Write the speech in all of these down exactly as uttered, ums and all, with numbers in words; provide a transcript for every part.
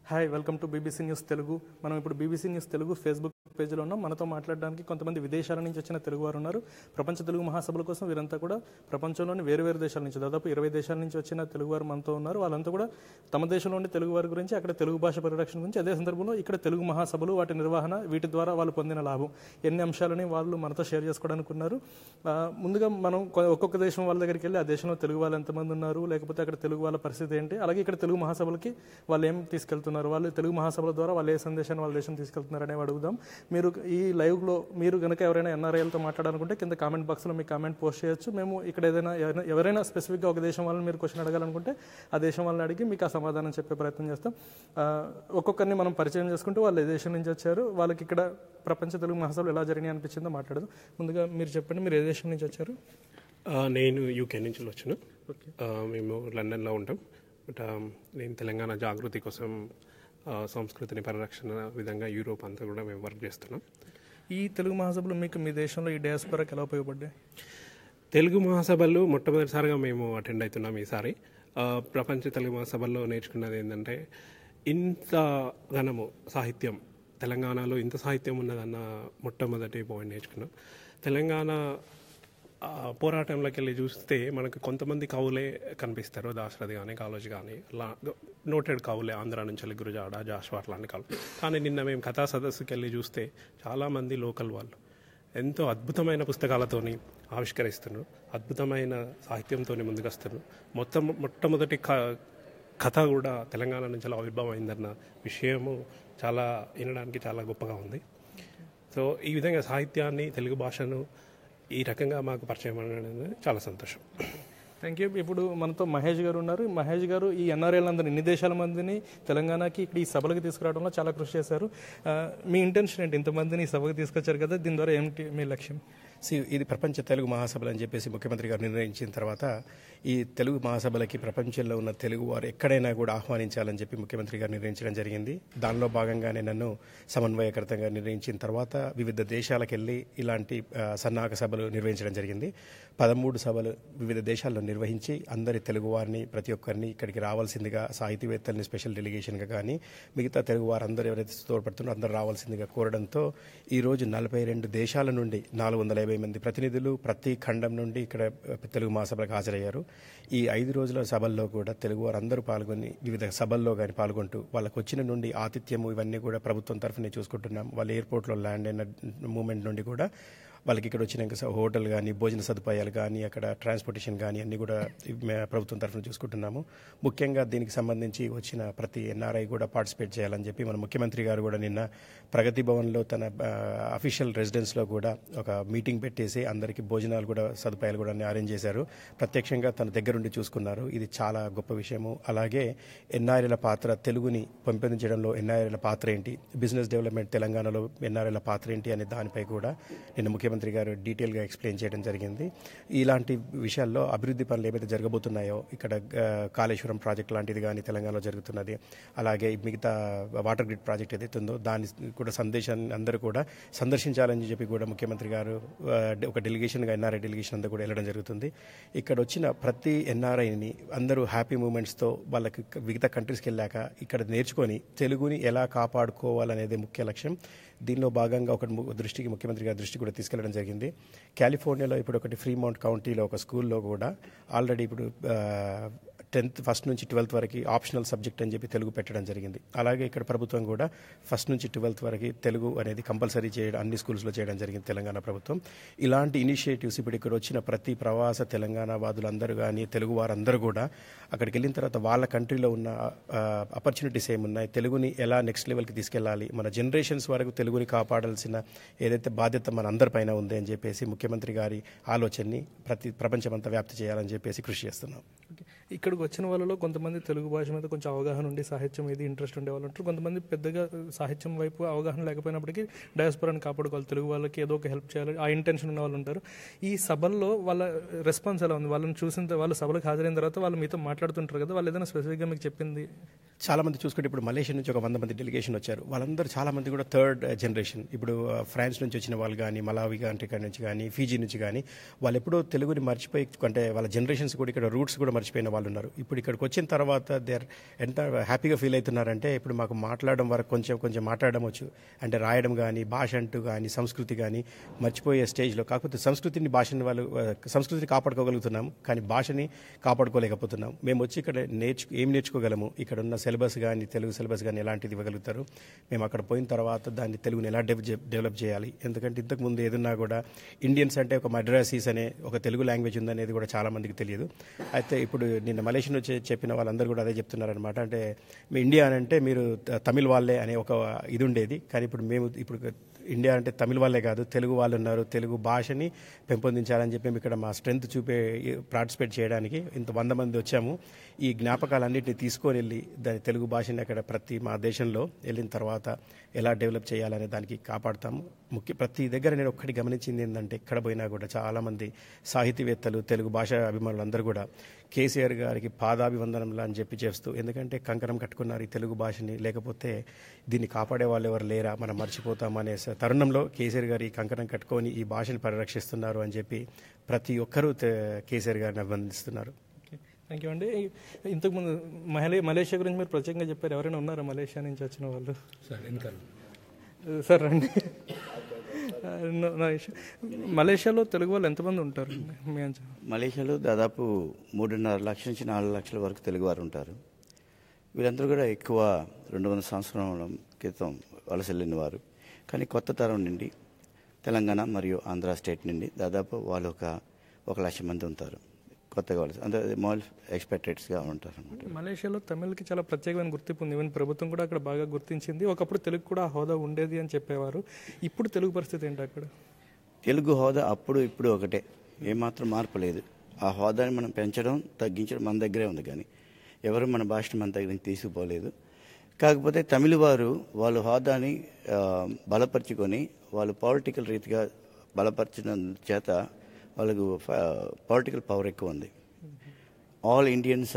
Hi, welcome to BBC news Telugu. మనం ఇప్పుడు BBC news Telugu Facebook పేజ్లో ఉన్నాం. మనతో మాట్లాడడానికి కొంతమంది విదేశాల నుంచి వచ్చిన తెలుగు వారు ఉన్నారు. ప్రపంచ తెలుగు మహాసభల కోసం వీరంతా కూడా ప్రపంచంలోని వేరు వేరు దేశాల నుంచి, దాదాపు ఇరవై దేశాల నుంచి వచ్చిన తెలుగు వారు మనతో ఉన్నారు. వాళ్ళంతా కూడా తమ దేశంలోని తెలుగు వారి గురించి, అక్కడ తెలుగు భాష పరిరక్షణ గురించి, అదే సందర్భంలో ఇక్కడ తెలుగు మహాసభలు, వాటి నిర్వహణ, వీటి ద్వారా వాళ్ళు పొందిన లాభం, ఎన్ని అంశాలని వాళ్ళు మనతో షేర్ చేసుకోవడానికి ఉన్నారు. ముందుగా మనం ఒక్కొక్క దేశం వాళ్ళ దగ్గరికి వెళ్ళి ఆ దేశంలో తెలుగు వాళ్ళు ఎంతమంది ఉన్నారు, లేకపోతే అక్కడ తెలుగు వాళ్ళ పరిస్థితి ఏంటి, అలాగే ఇక్కడ తెలుగు మహాసభలకి వాళ్ళు ఏం తీసుకెళ్తున్నారు, వాళ్ళు తెలుగు మహాసభల ద్వారా వాళ్ళు ఏ సందేశాన్ని వాళ్ళ దేశం తీసుకెళ్తున్నారు అనేవి అడుగుదాం. మీరు ఈ లైవ్లో మీరు కనుక ఎవరైనా ఎన్ఆర్ఐలతో మాట్లాడాలనుకుంటే కింద కామెంట్ బాక్స్లో మీ కామెంట్ పోస్ట్ చేయొచ్చు. మేము ఇక్కడ ఏదైనా ఎవరైనా స్పెసిఫిక్గా ఒక దేశం వాళ్ళని మీరు క్వశ్చన్ అడగాలనుకుంటే ఆ దేశం వాళ్ళని అడిగి మీకు ఆ సమాధానం చెప్పే ప్రయత్నం చేస్తాం. ఒక్కొక్కరిని మనం పరిచయం చేసుకుంటూ వాళ్ళు ఏ దేశం నుంచి వచ్చారు, వాళ్ళకి ఇక్కడ ప్రపంచ తెలుగు మహాసభలు ఎలా జరిగినాయి అనిపించిందో మాట్లాడదాం. ముందుగా మీరు చెప్పండి, మీరు ఏ దేశం నుంచి వచ్చారు? నేను యూకే నుంచి వచ్చాను. మేము లండన్లో ఉంటాం. బట్ నేను తెలంగాణ జాగృతి కోసం సంస్కృతిని పరిరక్షణ విధంగా యూరోప్ అంతా కూడా మేము వర్క్ చేస్తున్నాం. ఈ తెలుగు మహాసభలు మీకు మీ దేశంలో ఈ డయాస్పోరాకి ఎలా ఉపయోగపడ్డాయి? తెలుగు మహాసభలు మొట్టమొదటిసారిగా మేము అటెండ్ అవుతున్నాం ఈసారి. ప్రపంచ తెలుగు మహాసభల్లో నేర్చుకున్నది ఏంటంటే, ఇంత ఘనము సాహిత్యం తెలంగాణలో ఇంత సాహిత్యం ఉన్నదన్న మొట్టమొదటి పాయింట్ నేర్చుకున్నాం. తెలంగాణ పోరాటంలోకి వెళ్ళి చూస్తే మనకు కొంతమంది కవులే కనిపిస్తారు, దాశరథి కానీ కాళోజీ కానీ అలా నోటెడ్ కవులే, ఆంధ్ర నుంచి వెళ్ళి గురజాడ, జాషువా అట్లాంటి కవులు. కానీ నిన్న మేము కథా సదస్సుకి వెళ్ళి చూస్తే చాలామంది లోకల్ వాళ్ళు ఎంతో అద్భుతమైన పుస్తకాలతోని ఆవిష్కరిస్తున్నారు, అద్భుతమైన సాహిత్యంతో ముందుకు వస్తున్నారు. మొత్తం మొట్టమొదటి క కథ కూడా తెలంగాణ నుంచి ఆవిర్భావం అయిందన్న విషయము చాలా వినడానికి చాలా గొప్పగా ఉంది. సో ఈ విధంగా సాహిత్యాన్ని, తెలుగు భాషను ఈ రకంగా మాకు పరిచయం అనేది చాలా సంతోషం. Thank you. ఇప్పుడు మనతో మహేష్ గారు ఉన్నారు. మహేష్ గారు ఈ ఎన్ఆర్ఐలందరినీ, ఇన్ని దేశాల మందిని తెలంగాణకి ఇక్కడ ఈ సభలకు తీసుకురావడంలో చాలా కృషి చేశారు. మీ ఇంటెన్షన్ ఏంటి? ఇంతమందిని ఈ సభకు తీసుకొచ్చారు కదా, దీని ద్వారా ఏమిటి మీ లక్ష్యం? సి ఇది ప్రపంచ తెలుగు మహాసభలు అని చెప్పేసి ముఖ్యమంత్రి గారు నిర్ణయించిన తర్వాత ఈ తెలుగు మహాసభలకి ప్రపంచంలో ఉన్న తెలుగు వారు ఎక్కడైనా కూడా ఆహ్వానించాలని చెప్పి ముఖ్యమంత్రి గారు నిర్ణయించడం జరిగింది. దానిలో భాగంగానే నన్ను సమన్వయకర్తగా నిర్ణయించిన తర్వాత వివిధ దేశాలకు వెళ్ళి ఇలాంటి సన్నాహక సభలు నిర్వహించడం జరిగింది. పదమూడు సభలు వివిధ దేశాల్లో నిర్వహించి అందరి తెలుగు వారిని, ప్రతి ఒక్కరిని ఇక్కడికి రావాల్సిందిగా, సాహితీవేత్తల్ని స్పెషల్ డెలిగేషన్గా కానీ మిగతా తెలుగు వారు అందరూ ఎవరైతే తోడ్పడుతున్నారో అందరూ రావాల్సిందిగా కోరడంతో ఈరోజు నలభై రెండు దేశాల నుండి నాలుగు వందల యాభై మంది ప్రతినిధులు ప్రతి ఖండం నుండి ఇక్కడ తెలుగు మహాసభలకు హాజరయ్యారు. ఈ ఐదు రోజుల సభల్లో కూడా తెలుగు వారు అందరూ పాల్గొని వివిధ సభల్లో కానీ పాల్గొంటూ వాళ్ళకు వచ్చిన నుండి ఆతిథ్యము ఇవన్నీ కూడా ప్రభుత్వం తరఫునే చూసుకుంటున్నాం. వాళ్ళు ఎయిర్పోర్ట్లో ల్యాండ్ అయిన మూమెంట్ నుండి కూడా వాళ్ళకి ఇక్కడ వచ్చినాక హోటల్ కానీ, భోజన సదుపాయాలు కానీ, అక్కడ ట్రాన్స్పోర్టేషన్ కానీ అన్నీ కూడా ప్రభుత్వం తరఫున చూసుకుంటున్నాము. ముఖ్యంగా దీనికి సంబంధించి వచ్చిన ప్రతి ఎన్ఆర్ఐ కూడా పార్టిసిపేట్ చేయాలని చెప్పి మన ముఖ్యమంత్రి గారు కూడా నిన్న ప్రగతి భవన్లో తన అఫీషియల్ రెసిడెన్స్లో కూడా ఒక మీటింగ్ పెట్టేసి అందరికీ భోజనాలు కూడా సదుపాయాలు కూడా అరేంజ్ చేశారు. ప్రత్యక్షంగా తన దగ్గరుండి చూసుకున్నారు. ఇది చాలా గొప్ప విషయము. అలాగే ఎన్ఆర్ఐల పాత్ర, తెలుగుని పెంపొందించడంలో ఎన్ఆర్ఐల పాత్ర ఏంటి, బిజినెస్ డెవలప్మెంట్ తెలంగాణలో ఎన్ఆర్ఐల పాత్ర ఏంటి అనే దానిపై కూడా నిన్న ముఖ్యమంత్రి మంత్రి గారు డీటెయిల్గా ఎక్స్ప్లెయిన్ చేయడం జరిగింది. ఇలాంటి విషయాల్లో అభివృద్ధి పనులు ఏవైతే జరగబోతున్నాయో, ఇక్కడ కాళేశ్వరం ప్రాజెక్ట్ లాంటిది కానీ తెలంగాణలో జరుగుతున్నది, అలాగే మిగతా వాటర్ గ్రిడ్ ప్రాజెక్ట్ ఏదైతే ఉందో దాని కూడా సందేశాన్ని అందరూ కూడా సందర్శించాలని చెప్పి కూడా ముఖ్యమంత్రి గారు ఒక డెలిగేషన్గా ఎన్ఆర్ఐ డెలిగేషన్ అంతా కూడా వెళ్ళడం జరుగుతుంది. ఇక్కడ వచ్చిన ప్రతి ఎన్ఆర్ఐని అందరూ హ్యాపీ మూమెంట్స్తో వాళ్ళకి మిగతా కంట్రీస్కి వెళ్ళాక ఇక్కడ నేర్చుకొని తెలుగుని ఎలా కాపాడుకోవాలనేది ముఖ్య లక్ష్యం. దీనిలో భాగంగా ఒక దృష్టికి ముఖ్యమంత్రి గారి దృష్టి కూడా తీసుకెళ్లడం జరిగింది. కాలిఫోర్నియాలో ఇప్పుడు ఒకటి ఫ్రీమౌంట్ కౌంటీలో ఒక స్కూల్లో కూడా ఆల్రెడీ ఇప్పుడు టెన్త్ ఫస్ట్ నుంచి ట్వెల్త్ వరకు ఆప్షనల్ సబ్జెక్ట్ అని చెప్పి తెలుగు పెట్టడం జరిగింది. అలాగే ఇక్కడ ప్రభుత్వం కూడా ఫస్ట్ నుంచి ట్వెల్త్ వరకు తెలుగు అనేది కంపల్సరీ చేయడం అన్ని స్కూల్స్లో చేయడం జరిగింది తెలంగాణ ప్రభుత్వం. ఇలాంటి ఇనిషియేటివ్స్ ఇప్పుడు ఇక్కడ వచ్చిన ప్రతి ప్రవాస తెలంగాణ వాదులందరూ కానీ, తెలుగు వారందరూ కూడా అక్కడికి వెళ్ళిన తర్వాత వాళ్ళ కంట్రీలో ఉన్న ఆపర్చునిటీస్ ఏమున్నాయి, తెలుగుని ఎలా నెక్స్ట్ లెవెల్కి తీసుకెళ్ళాలి, మన జనరేషన్స్ వరకు తెలుగుని కాపాడాల్సిన ఏదైతే బాధ్యత మన అందరిపైన ఉంది అని చెప్పేసి ముఖ్యమంత్రి గారి ఆలోచనని ప్రతి ప్రపంచమంతా వ్యాప్తి చేయాలని చెప్పేసి కృషి చేస్తున్నాం. ఇక్కడికి వచ్చిన వాళ్ళలో కొంతమంది తెలుగు భాష మీద కొంచెం అవగాహన ఉండి సాహిత్యం మీద ఇంట్రెస్ట్ ఉండే వాళ్ళు ఉంటారు. కొంతమంది పెద్దగా సాహిత్యం వైపు అవగాహన లేకపోయినప్పటికీ డయాస్పోరాని కాపాడుకోవాలి, తెలుగు వాళ్ళకి ఏదో ఒక హెల్ప్ చేయాలి, ఆ ఇంటెన్షన్ ఉన్న వాళ్ళు ఉంటారు. ఈ సభల్లో వాళ్ళ రెస్పాన్స్ ఎలా ఉంది? వాళ్ళని చూసిన వాళ్ళు సభలకు హాజరైన తర్వాత వాళ్ళు మీతో మాట్లాడుతుంటారు కదా, వాళ్ళు ఏదైనా స్పెసిఫిక్గా మీకు చెప్పింది? చాలా మంది చూసుకుంటే ఇప్పుడు మలేషియా నుంచి ఒక వంద మంది డెలిగేషన్ వచ్చారు. వాళ్ళందరూ చాలా మంది కూడా థర్డ్ జనరేషన్. ఇప్పుడు ఫ్రాన్స్ నుంచి వచ్చిన వాళ్ళు కానీ, మలావి కంట్రీ నుంచి కానీ, ఫీజీ నుంచి కానీ వాళ్ళు ఎప్పుడో తెలుగుని మర్చిపోయి, అంటే వాళ్ళ జనరేషన్స్ కూడా ఇక్కడ రూట్స్ కూడా మర్చిపోయిన వాళ్ళు ఉన్నారు. ఇప్పుడు ఇక్కడికి వచ్చిన తర్వాత దే ఆర్ ఎంత హ్యాపీగా ఫీల్ అవుతున్నారంటే ఇప్పుడు మాకు మాట్లాడడం వరకు కొంచెం కొంచెం మాట్లాడడం వచ్చు, అంటే రాయడం కానీ భాష అంటూ కానీ సంస్కృతి కానీ మర్చిపోయే స్టేజ్లో. కాకపోతే సంస్కృతిని భాషని వాళ్ళు సంస్కృతిని కాపాడుకోగలుగుతున్నాము కానీ భాషని కాపాడుకోలేకపోతున్నాం. మేము వచ్చి ఇక్కడ నేర్చు ఏం నేర్చుకోగలము, ఇక్కడ ఉన్న సిలబస్ కానీ తెలుగు సిలబస్ కానీ ఎలాంటిది ఇవ్వగలుగుతారు, మేము అక్కడ పోయిన తర్వాత దాన్ని తెలుగుని ఎలా డెవలప్ చేయాలి. ఎందుకంటే ఇంతకుముందు ఏదన్నా కూడా ఇండియన్స్ అంటే ఒక మద్రాసీస్ అనే ఒక తెలుగు లాంగ్వేజ్ ఉందనేది కూడా చాలా మందికి తెలియదు. అయితే ఇప్పుడు నిన్న మలేషియా నుంచి చెప్పిన వాళ్ళందరూ కూడా అదే చెప్తున్నారనమాట. అంటే మీ ఇండియా అని అంటే మీరు తమిళ్ వాళ్ళే అనే ఒక ఇది ఉండేది, కానీ ఇప్పుడు మేము ఇప్పుడు ఇండియా అంటే తమిళ వాళ్ళే కాదు తెలుగు వాళ్ళు ఉన్నారు, తెలుగు భాషని పెంపొందించాలని చెప్పి మేము ఇక్కడ మా స్ట్రెంత్ చూపే పార్టిసిపేట్ చేయడానికి ఇంత వంద మంది వచ్చాము. ఈ జ్ఞాపకాలన్నింటినీ తీసుకొని వెళ్ళి దాని తెలుగు భాషని అక్కడ ప్రతి మా దేశంలో వెళ్ళిన తర్వాత ఎలా డెవలప్ చేయాలనే దానికి కాపాడుతాము. ముఖ్య ప్రతి దగ్గర నేను ఒక్కటి గమనించింది ఏంటంటే ఎక్కడ పోయినా కూడా చాలామంది సాహితీవేత్తలు తెలుగు భాష అభిమానులు అందరూ కూడా కేసీఆర్ గారికి పాదాభివందనంలా అని చెప్పి చేస్తూ, ఎందుకంటే కంకణం కట్టుకున్నారు ఈ తెలుగు భాషని, లేకపోతే దీన్ని కాపాడే వాళ్ళు ఎవరు లేరా, మనం మర్చిపోతామనే తరుణంలో కేసీఆర్ గారు ఈ కంకణం కట్టుకొని ఈ భాషని పరిరక్షిస్తున్నారు అని చెప్పి ప్రతి ఒక్కరూ కేసీఆర్ గారిని అభినందిస్తున్నారు. థ్యాంక్ యూ అండి. ఇంతకుముందు మలే మలేషియా గురించి మీరు ప్రత్యేకంగా చెప్పారు, ఎవరైనా ఉన్నారా మలేషియా నుంచి వచ్చిన వాళ్ళు? సార్ రండి. మలేషియాలో తెలుగు వాళ్ళు ఎంతమంది ఉంటారు? మలేషియాలో దాదాపు మూడున్నర లక్షల నుంచి నాలుగు లక్షల వరకు తెలుగువారు ఉంటారు. వీళ్ళందరూ కూడా ఎక్కువ రెండు వందల సంవత్సరాల క్రితం వలస వెళ్ళిన వారు, కానీ కొత్త తరం నుండి తెలంగాణ మరియు ఆంధ్ర స్టేట్ నుండి దాదాపు వాళ్ళు ఒక ఒక లక్ష మంది ఉంటారు కొత్తగా వాళ్ళు, అంటే మాల్ ఎక్స్పెక్టెడ్స్గా ఉంటారు అన్నమాట. మలేషియాలో తమిళకి చాలా ప్రత్యేకమైన గుర్తింపు ఉంది, ఈవెన్ ప్రభుత్వం కూడా అక్కడ బాగా గుర్తించింది. ఒకప్పుడు తెలుగు కూడా హోదా ఉండేది అని చెప్పేవారు. ఇప్పుడు తెలుగు పరిస్థితి ఏంటి అక్కడ? తెలుగు హోదా అప్పుడు ఇప్పుడు ఒకటే, ఏమాత్రం మార్పు లేదు. ఆ హోదాని మనం పెంచడం తగ్గించడం మన దగ్గరే ఉంది, కానీ ఎవరు మన భాషను మన దగ్గర నుంచి తీసుకుపోలేదు. కాకపోతే తమిళ వారు వాళ్ళ హోదాని బలపరుచుకొని వాళ్ళు పొలిటికల్ రీతిగా బలపరచిన చేత వాళ్ళకు పొలిటికల్ పవర్ ఎక్కువ ఉంది. ఆల్ ఇండియన్స్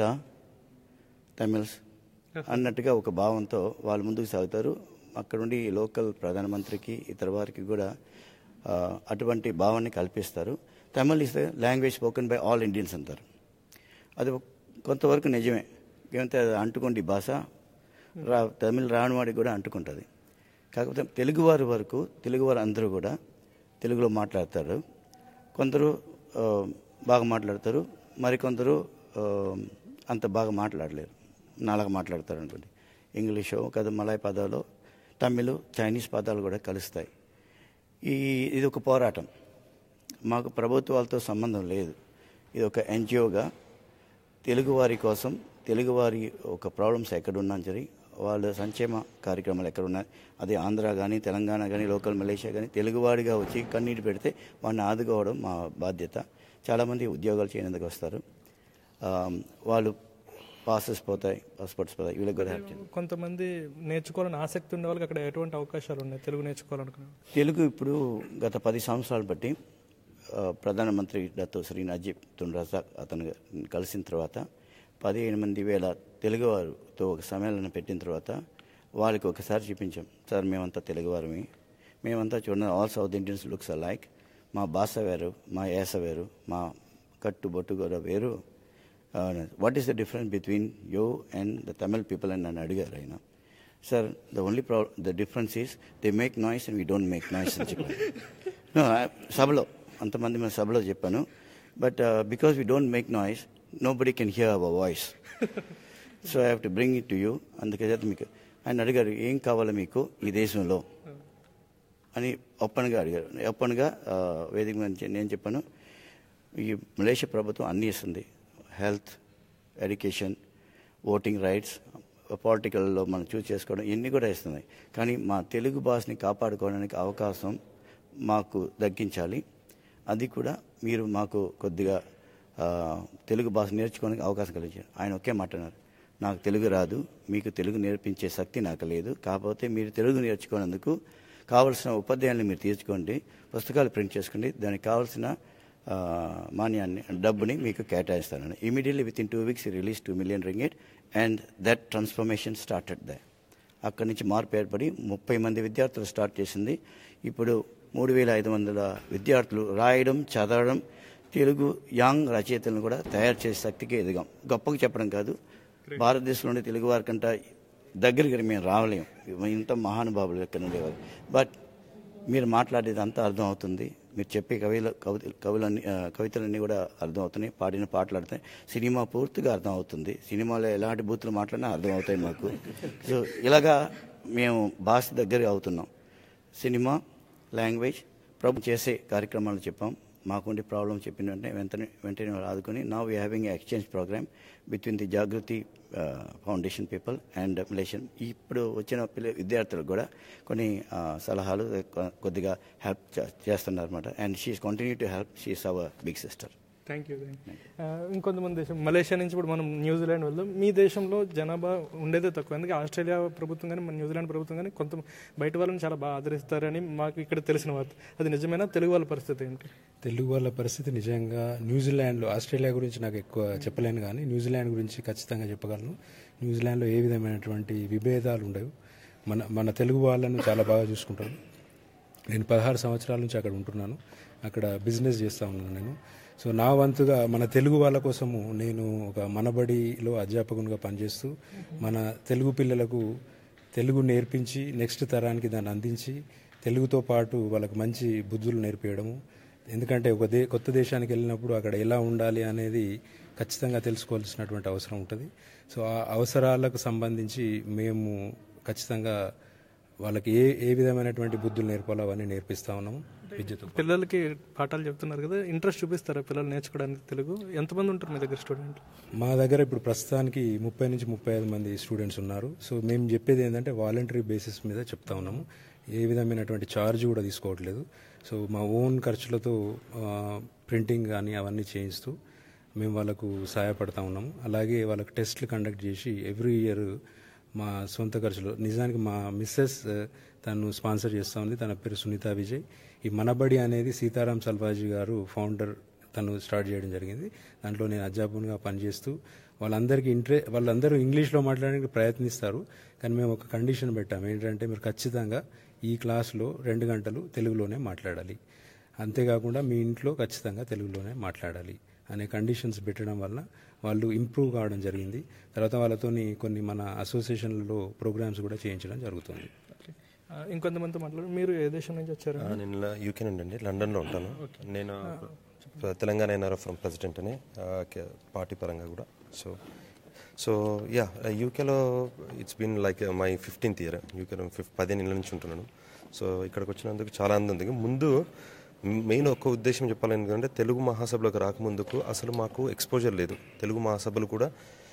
తమిళస్ అన్నట్టుగా ఒక భావంతో వాళ్ళు ముందుకు సాగుతారు. అక్కడ నుండి లోకల్ ప్రధానమంత్రికి ఇతర వారికి కూడా అటువంటి భావాన్ని కల్పిస్తారు. Tamil is the language spoken by all Indians అంటారు. అది కొంతవరకు నిజమే, ఏమంటే అది అంటుకోండి భాష రా తమిళ్ రాని వాడికి కూడా అంటుకుంటుంది. కాకపోతే తెలుగువారి వరకు తెలుగువారు అందరూ కూడా తెలుగులో మాట్లాడతారు. కొందరు బాగా మాట్లాడతారు, మరికొందరు అంత బాగా మాట్లాడలేరు, నాలుగు మాట్లాడతారు అనుకోండి. ఇంగ్లీషు కదా మలయ్ పదాలు, తమిళ్, చైనీస్ పదాలు కూడా కలుస్తాయి. ఈ ఇది ఒక పోరాటం, మాకు ప్రభుత్వాలతో సంబంధం లేదు. ఇది ఒక ఎన్జిఓగా తెలుగువారి కోసం, తెలుగువారి ఒక ప్రాబ్లమ్స్ ఎక్కడున్నా సరే వాళ్ళ సంక్షేమ కార్యక్రమాలు ఎక్కడున్నాయి, అది ఆంధ్ర కానీ తెలంగాణ కానీ లోకల్ మలేషియా కానీ తెలుగువాడిగా వచ్చి కన్నీటి పెడితే వాడిని ఆదుకోవడం మా బాధ్యత. చాలామంది ఉద్యోగాలు చేయనందుకు వస్తారు, వాళ్ళు పాసెస్ పోతాయి, పాస్పోర్ట్స్ పోతాయి, వీళ్ళకి కూడా హ్యాపీ. కొంతమంది నేర్చుకోవాలని ఆసక్తి ఉండే వాళ్ళకి అక్కడ ఎటువంటి అవకాశాలు ఉన్నాయి తెలుగు నేర్చుకోవాలనుకున్నారు? తెలుగు ఇప్పుడు గత పది సంవత్సరాలు బట్టి ప్రధానమంత్రి Doctor Shri Najib Tun Razak అతను కలిసిన తర్వాత పదిహేను మంది వేల తెలుగువారితో ఒక సమ్మేళనం పెట్టిన తర్వాత వాళ్ళకి ఒకసారి చూపించాం, సార్ మేమంతా తెలుగువారమే, మేమంతా చూడండి all South Indians looks like, మా భాష వేరు, మా యాస వేరు, మా కట్టు బొట్టు కూడా వేరు, what is the difference between you and the Tamil people అని నన్ను అడిగారు ఆయన. Sir the only problem the difference is they make noise and we don't make noise అని చెప్పాను సభలో, అంతమంది మన సభలో చెప్పాను. But because we don't make noise nobody can hear our voice, so I have to bring it to you. అందుకే మీకు ఆయన అడిగారు, ఏం కావాలి మీకు ఈ దేశంలో అని ఓపెన్గా అడిగారు. ఓపెన్గా వేదిక నుంచి నేను చెప్పాను, ఈ మలేషియా ప్రభుత్వం అన్నీ ఇస్తుంది, హెల్త్, ఎడ్యుకేషన్, ఓటింగ్ రైట్స్, పొలిటికల్లో మనం చూస్ చేసుకోవడం ఇవన్నీ కూడా ఇస్తున్నాయి. కానీ మా తెలుగు భాషని కాపాడుకోవడానికి అవకాశం మాకు దక్కించాలి, అది కూడా మీరు మాకు కొద్దిగా తెలుగు భాష నేర్చుకోవడానికి అవకాశం కలిగించారు. ఆయన ఒకే మాట అన్నారు, నాకు తెలుగు రాదు, మీకు తెలుగు నేర్పించే శక్తి నాకు లేదు, కాకపోతే మీరు తెలుగు నేర్చుకునేందుకు కావాల్సిన ఉపాధ్యాయులను మీరు తీర్చుకోండి, పుస్తకాలు ప్రింట్ చేసుకోండి, దానికి కావాల్సిన మాన్యాన్ని డబ్బుని మీకు కేటాయిస్తానని. Immediately within two weeks release two million ringgit and that transformation started they. అక్కడి నుంచి మార్పు ఏర్పడి ముప్పై మంది విద్యార్థులు స్టార్ట్ చేసింది. ఇప్పుడు మూడు వేల ఐదు వందల విద్యార్థులు రాయడం, చదవడం, తెలుగు యాంగ్ రచయితలను కూడా తయారు చేసే శక్తికి ఎదిగాం. గొప్పగా చెప్పడం కాదు, భారతదేశంలోని తెలుగు వారి కంటే దగ్గరికి మేము రావలేము, ఇంత మహానుభావులు ఎక్కడ ఉండేవారు. బట్ మీరు మాట్లాడేది అంతా అర్థం అవుతుంది, మీరు చెప్పే కవిల కవిత కవులన్నీ కవితలన్నీ కూడా అర్థం అవుతున్నాయి, పాడిన పాటలు అర్థం, సినిమా పూర్తిగా అర్థం అవుతుంది, సినిమాలో ఎలాంటి బూతులు మాట్లాడినా అర్థం అవుతాయి మాకు. సో ఇలాగా మేము భాష దగ్గర అవుతున్నాం. సినిమా లాంగ్వేజ్ ప్రభు చేసే కార్యక్రమాలు చెప్పాం, మాకుండి ప్రాబ్లం చెప్పిన వెంటనే వెంటనే వెంటనే ఆదుకొని now we having a exchange program between the Jagruthi Foundation people and Malaysian. ఇప్పుడు వచ్చిన పిల్ల విద్యార్థులకు కూడా కొన్ని సలహాలు కొద్దిగా హెల్ప్ చేస్తున్నారు అనమాట. And she's continue to help, she's our big sister. Thank you. ఇంకొంతమంది దేశం మలేషియా నుంచి ఇప్పుడు మనం న్యూజిలాండ్ వెళ్దాం. మీ దేశంలో జనాభా ఉండేదే తక్కువ, అందుకే ఆస్ట్రేలియా ప్రభుత్వం కానీ మన న్యూజిలాండ్ ప్రభుత్వం కానీ కొంత బయట వాళ్ళని చాలా బాగా ఆదరిస్తారని మాకు ఇక్కడ తెలిసిన వార్త. అది నిజమేనా? తెలుగు వాళ్ళ పరిస్థితి ఏంటి? తెలుగు వాళ్ళ పరిస్థితి నిజంగా న్యూజిలాండ్లో, ఆస్ట్రేలియా గురించి నాకు ఎక్కువ చెప్పలేను కానీ న్యూజిలాండ్ గురించి ఖచ్చితంగా చెప్పగలను. న్యూజిలాండ్లో ఏ విధమైనటువంటి విభేదాలు ఉండవు. మన మన తెలుగు వాళ్ళను చాలా బాగా చూసుకుంటారు. నేను పదహారు సంవత్సరాల నుంచి అక్కడ ఉంటున్నాను, అక్కడ బిజినెస్ చేస్తూ ఉన్నాను నేను. సో నా వంతుగా మన తెలుగు వాళ్ళ కోసము నేను ఒక మనబడిలో అధ్యాపకునిగా పనిచేస్తూ మన తెలుగు పిల్లలకు తెలుగు నేర్పించి నెక్స్ట్ తరానికి దాన్ని అందించి తెలుగుతో పాటు వాళ్ళకి మంచి బుద్ధులు నేర్పించడము. ఎందుకంటే ఒక దే కొత్త దేశానికి వెళ్ళినప్పుడు అక్కడ ఎలా ఉండాలి అనేది ఖచ్చితంగా తెలుసుకోవాల్సినటువంటి అవసరం ఉంటుంది. సో ఆ అవసరాలకు సంబంధించి మేము ఖచ్చితంగా వాళ్ళకి ఏ ఏ విధమైనటువంటి బుద్ధులు నేర్పాలో అవన్నీ నేర్పిస్తూ ఉన్నాము. విద్యతో పిల్లలకి పాఠాలు చెప్తున్నారు కదా, ఇంట్రెస్ట్ చూపిస్తారా పిల్లలు నేర్చుకోవడానికి తెలుగు? ఎంతమంది ఉంటారు మీ దగ్గర స్టూడెంట్? మా దగ్గర ఇప్పుడు ప్రస్తుతానికి ముప్పై నుంచి ముప్పై ఐదు మంది స్టూడెంట్స్ ఉన్నారు. సో మేము చెప్పేది ఏంటంటే వాలంటరీ బేసిస్ మీద చెప్తా ఉన్నాము, ఏ విధమైనటువంటి ఛార్జ్ కూడా తీసుకోవట్లేదు. సో మా ఓన్ ఖర్చులతో ప్రింటింగ్ కానీ అవన్నీ చేయిస్తూ మేము వాళ్ళకు సహాయపడతా ఉన్నాము. అలాగే వాళ్ళకు టెస్ట్లు కండక్ట్ చేసి ఎవ్రీ ఇయర్ మా సొంత ఖర్చులు, నిజానికి మా మిస్సెస్ తను స్పాన్సర్ చేస్తూ ఉంది, తన పేరు సునీత విజయ్. ఈ మనబడి అనేది సీతారాం సల్వాజీ గారు ఫౌండర్, తను స్టార్ట్ చేయడం జరిగింది. దాంట్లో నేను అధ్యాపకునిగా పనిచేస్తూ వాళ్ళందరికీ ఇంట్రె వాళ్ళందరూ ఇంగ్లీష్లో మాట్లాడడానికి ప్రయత్నిస్తారు, కానీ మేము ఒక కండిషన్ పెట్టాము, ఏంటంటే మీరు ఖచ్చితంగా ఈ క్లాస్లో రెండు గంటలు తెలుగులోనే మాట్లాడాలి, అంతేకాకుండా మీ ఇంట్లో ఖచ్చితంగా తెలుగులోనే మాట్లాడాలి అనే కండిషన్స్ పెట్టడం వల్ల వాళ్ళు ఇంప్రూవ్ కావడం జరిగింది. తర్వాత వాళ్ళతోని కొన్ని మన అసోసియేషన్లలో ప్రోగ్రామ్స్ కూడా చేయించడం జరుగుతుంది. ఇంకొంతమంది మాట్లాడు, మీరు ఏ దేశం నుంచి వచ్చారు? నేను యూకే నుండి అండి, లండన్లో ఉంటాను. నేను తెలంగాణ ఎన్ఆర్ఐ ఫ్రమ్ ప్రెసిడెంట్ అని పార్టీ పరంగా కూడా. సో సో యా యూకేలో it's been like my fifteenth year. యూకేలో ఫిఫ్ పదిహేను ఏళ్ళ నుంచి ఉంటున్నాను. సో ఇక్కడికి వచ్చినందుకు చాలా ఆనందం ఉంది. ముందు మెయిన్ ఒక్క ఉద్దేశం చెప్పాలి, ఎందుకంటే తెలుగు మహాసభలకు రాకముందుకు అసలు మాకు ఎక్స్పోజర్ లేదు. తెలుగు మహాసభలు కూడా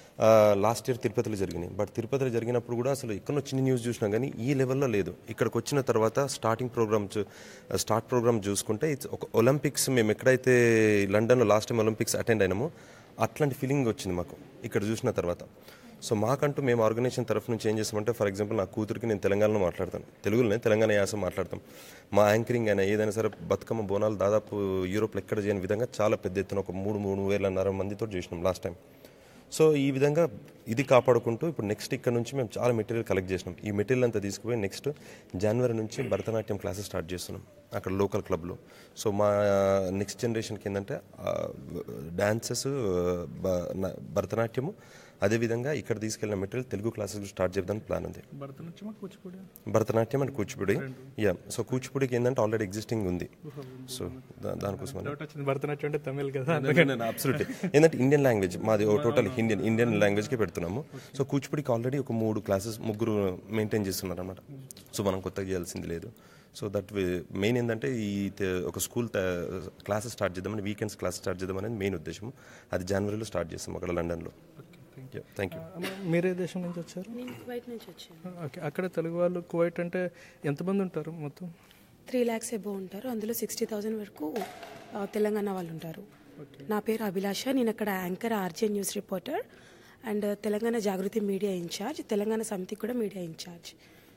లాస్ట్ ఇయర్ తిరుపతిలో జరిగినాయి, బట్ తిరుపతిలో జరిగినప్పుడు కూడా అసలు ఎక్కడో చిన్న న్యూస్ చూసినా కానీ ఈ లెవెల్లో లేదు. ఇక్కడికి వచ్చిన తర్వాత స్టార్టింగ్ ప్రోగ్రామ్ స్టార్ట్ ప్రోగ్రామ్ చూసుకుంటే ఇట్స్ ఒక ఒలింపిక్స్, మేము ఎక్కడైతే లండన్లో లాస్ట్ టైం ఒలింపిక్స్ అటెండ్ అయినామో అట్లాంటి ఫీలింగ్ వచ్చింది మాకు ఇక్కడ చూసిన తర్వాత. సో మాకంటూ మేము ఆర్గనైజేషన్ తరఫు నుంచి ఏం చేస్తామంటే, ఫర్ ఎగ్జాంపుల్ నా కూతురికి నేను తెలంగాణలో మాట్లాడతాను, తెలుగులోనే తెలంగాణ యాస మాట్లాడతాం. మా యాంకరింగ్ అయినా ఏదైనా సరే బతుకమ్మ బోనాలు దాదాపు యూరోప్లో ఎక్కడ చేయని విధంగా చాలా పెద్ద ఎత్తున ఒక మూడు మూడు వేలన్నర మందితో చేసినాం లాస్ట్ టైం. సో ఈ విధంగా ఇది కాపాడుకుంటూ ఇప్పుడు నెక్స్ట్ ఇక్కడ నుంచి మేము చాలా మెటీరియల్ కలెక్ట్ చేసినాం. ఈ మెటీరియల్ అంతా తీసుకుపోయి నెక్స్ట్ జనవరి నుంచి భరతనాట్యం క్లాసెస్ స్టార్ట్ చేస్తున్నాం అక్కడ లోకల్ క్లబ్లో. సో మా నెక్స్ట్ జనరేషన్కి ఏంటంటే డ్యాన్సెస్, భరతనాట్యము, అదేవిధంగా ఇక్కడ తీసుకెళ్ళిన మెటీరియల్ తెలుగు క్లాసెస్ స్టార్ట్ చేద్దాం ప్లాన్ ఉంది. Bharatanatyam and Kuchipudi. Ya, so కూచిపూడికి ఏంటంటే ఆల్రెడీ ఎగ్జిస్టింగ్ ఉంది. సో దానికోసం భరతనాట్యం అంటే తమిళ్ కదా, అబ్సల్యూట్లీ. ఏంటంటే ఇండియన్ లాంగ్వేజ్ మాది టోటల్ ఇండియన్ ఇండియన్ లాంగ్వేజ్కి పెడుతున్నాము. సో కూచిపూడికి ఆల్రెడీ ఒక మూడు క్లాసెస్ ముగ్గురు మెయింటైన్ చేస్తున్నారు అనమాట. సో మనం కొత్తగా చేయాల్సింది లేదు. సో దట్ మెయిన్ ఏంటంటే ఈ ఒక స్కూల్ క్లాసెస్ స్టార్ట్ చేద్దామని, వీకెండ్స్ క్లాసెస్ స్టార్ట్ చేద్దాం అనేది మెయిన్ ఉద్దేశం. అది జనవరిలో స్టార్ట్ చేస్తాం అక్కడ లండన్లో. Thank you. మీరే దేశం నుంచి వచ్చారు? ఓకే. అక్కడ తెలుగు వాళ్ళు కువైట్ అంటే ఎంతమంది ఉంటారు మొత్తం? త్రీ ల్యాక్స్ ఎబో ఉంటారు, అందులో సిక్స్టీ థౌజండ్ వరకు తెలంగాణ వాళ్ళు ఉంటారు. నా పేరు అభిలాష, నేను అక్కడ anchor, RJ news reporter and Telangana Jagruthi media incharge, Telangana Samithi కూడా మీడియా ఇన్ఛార్జ్.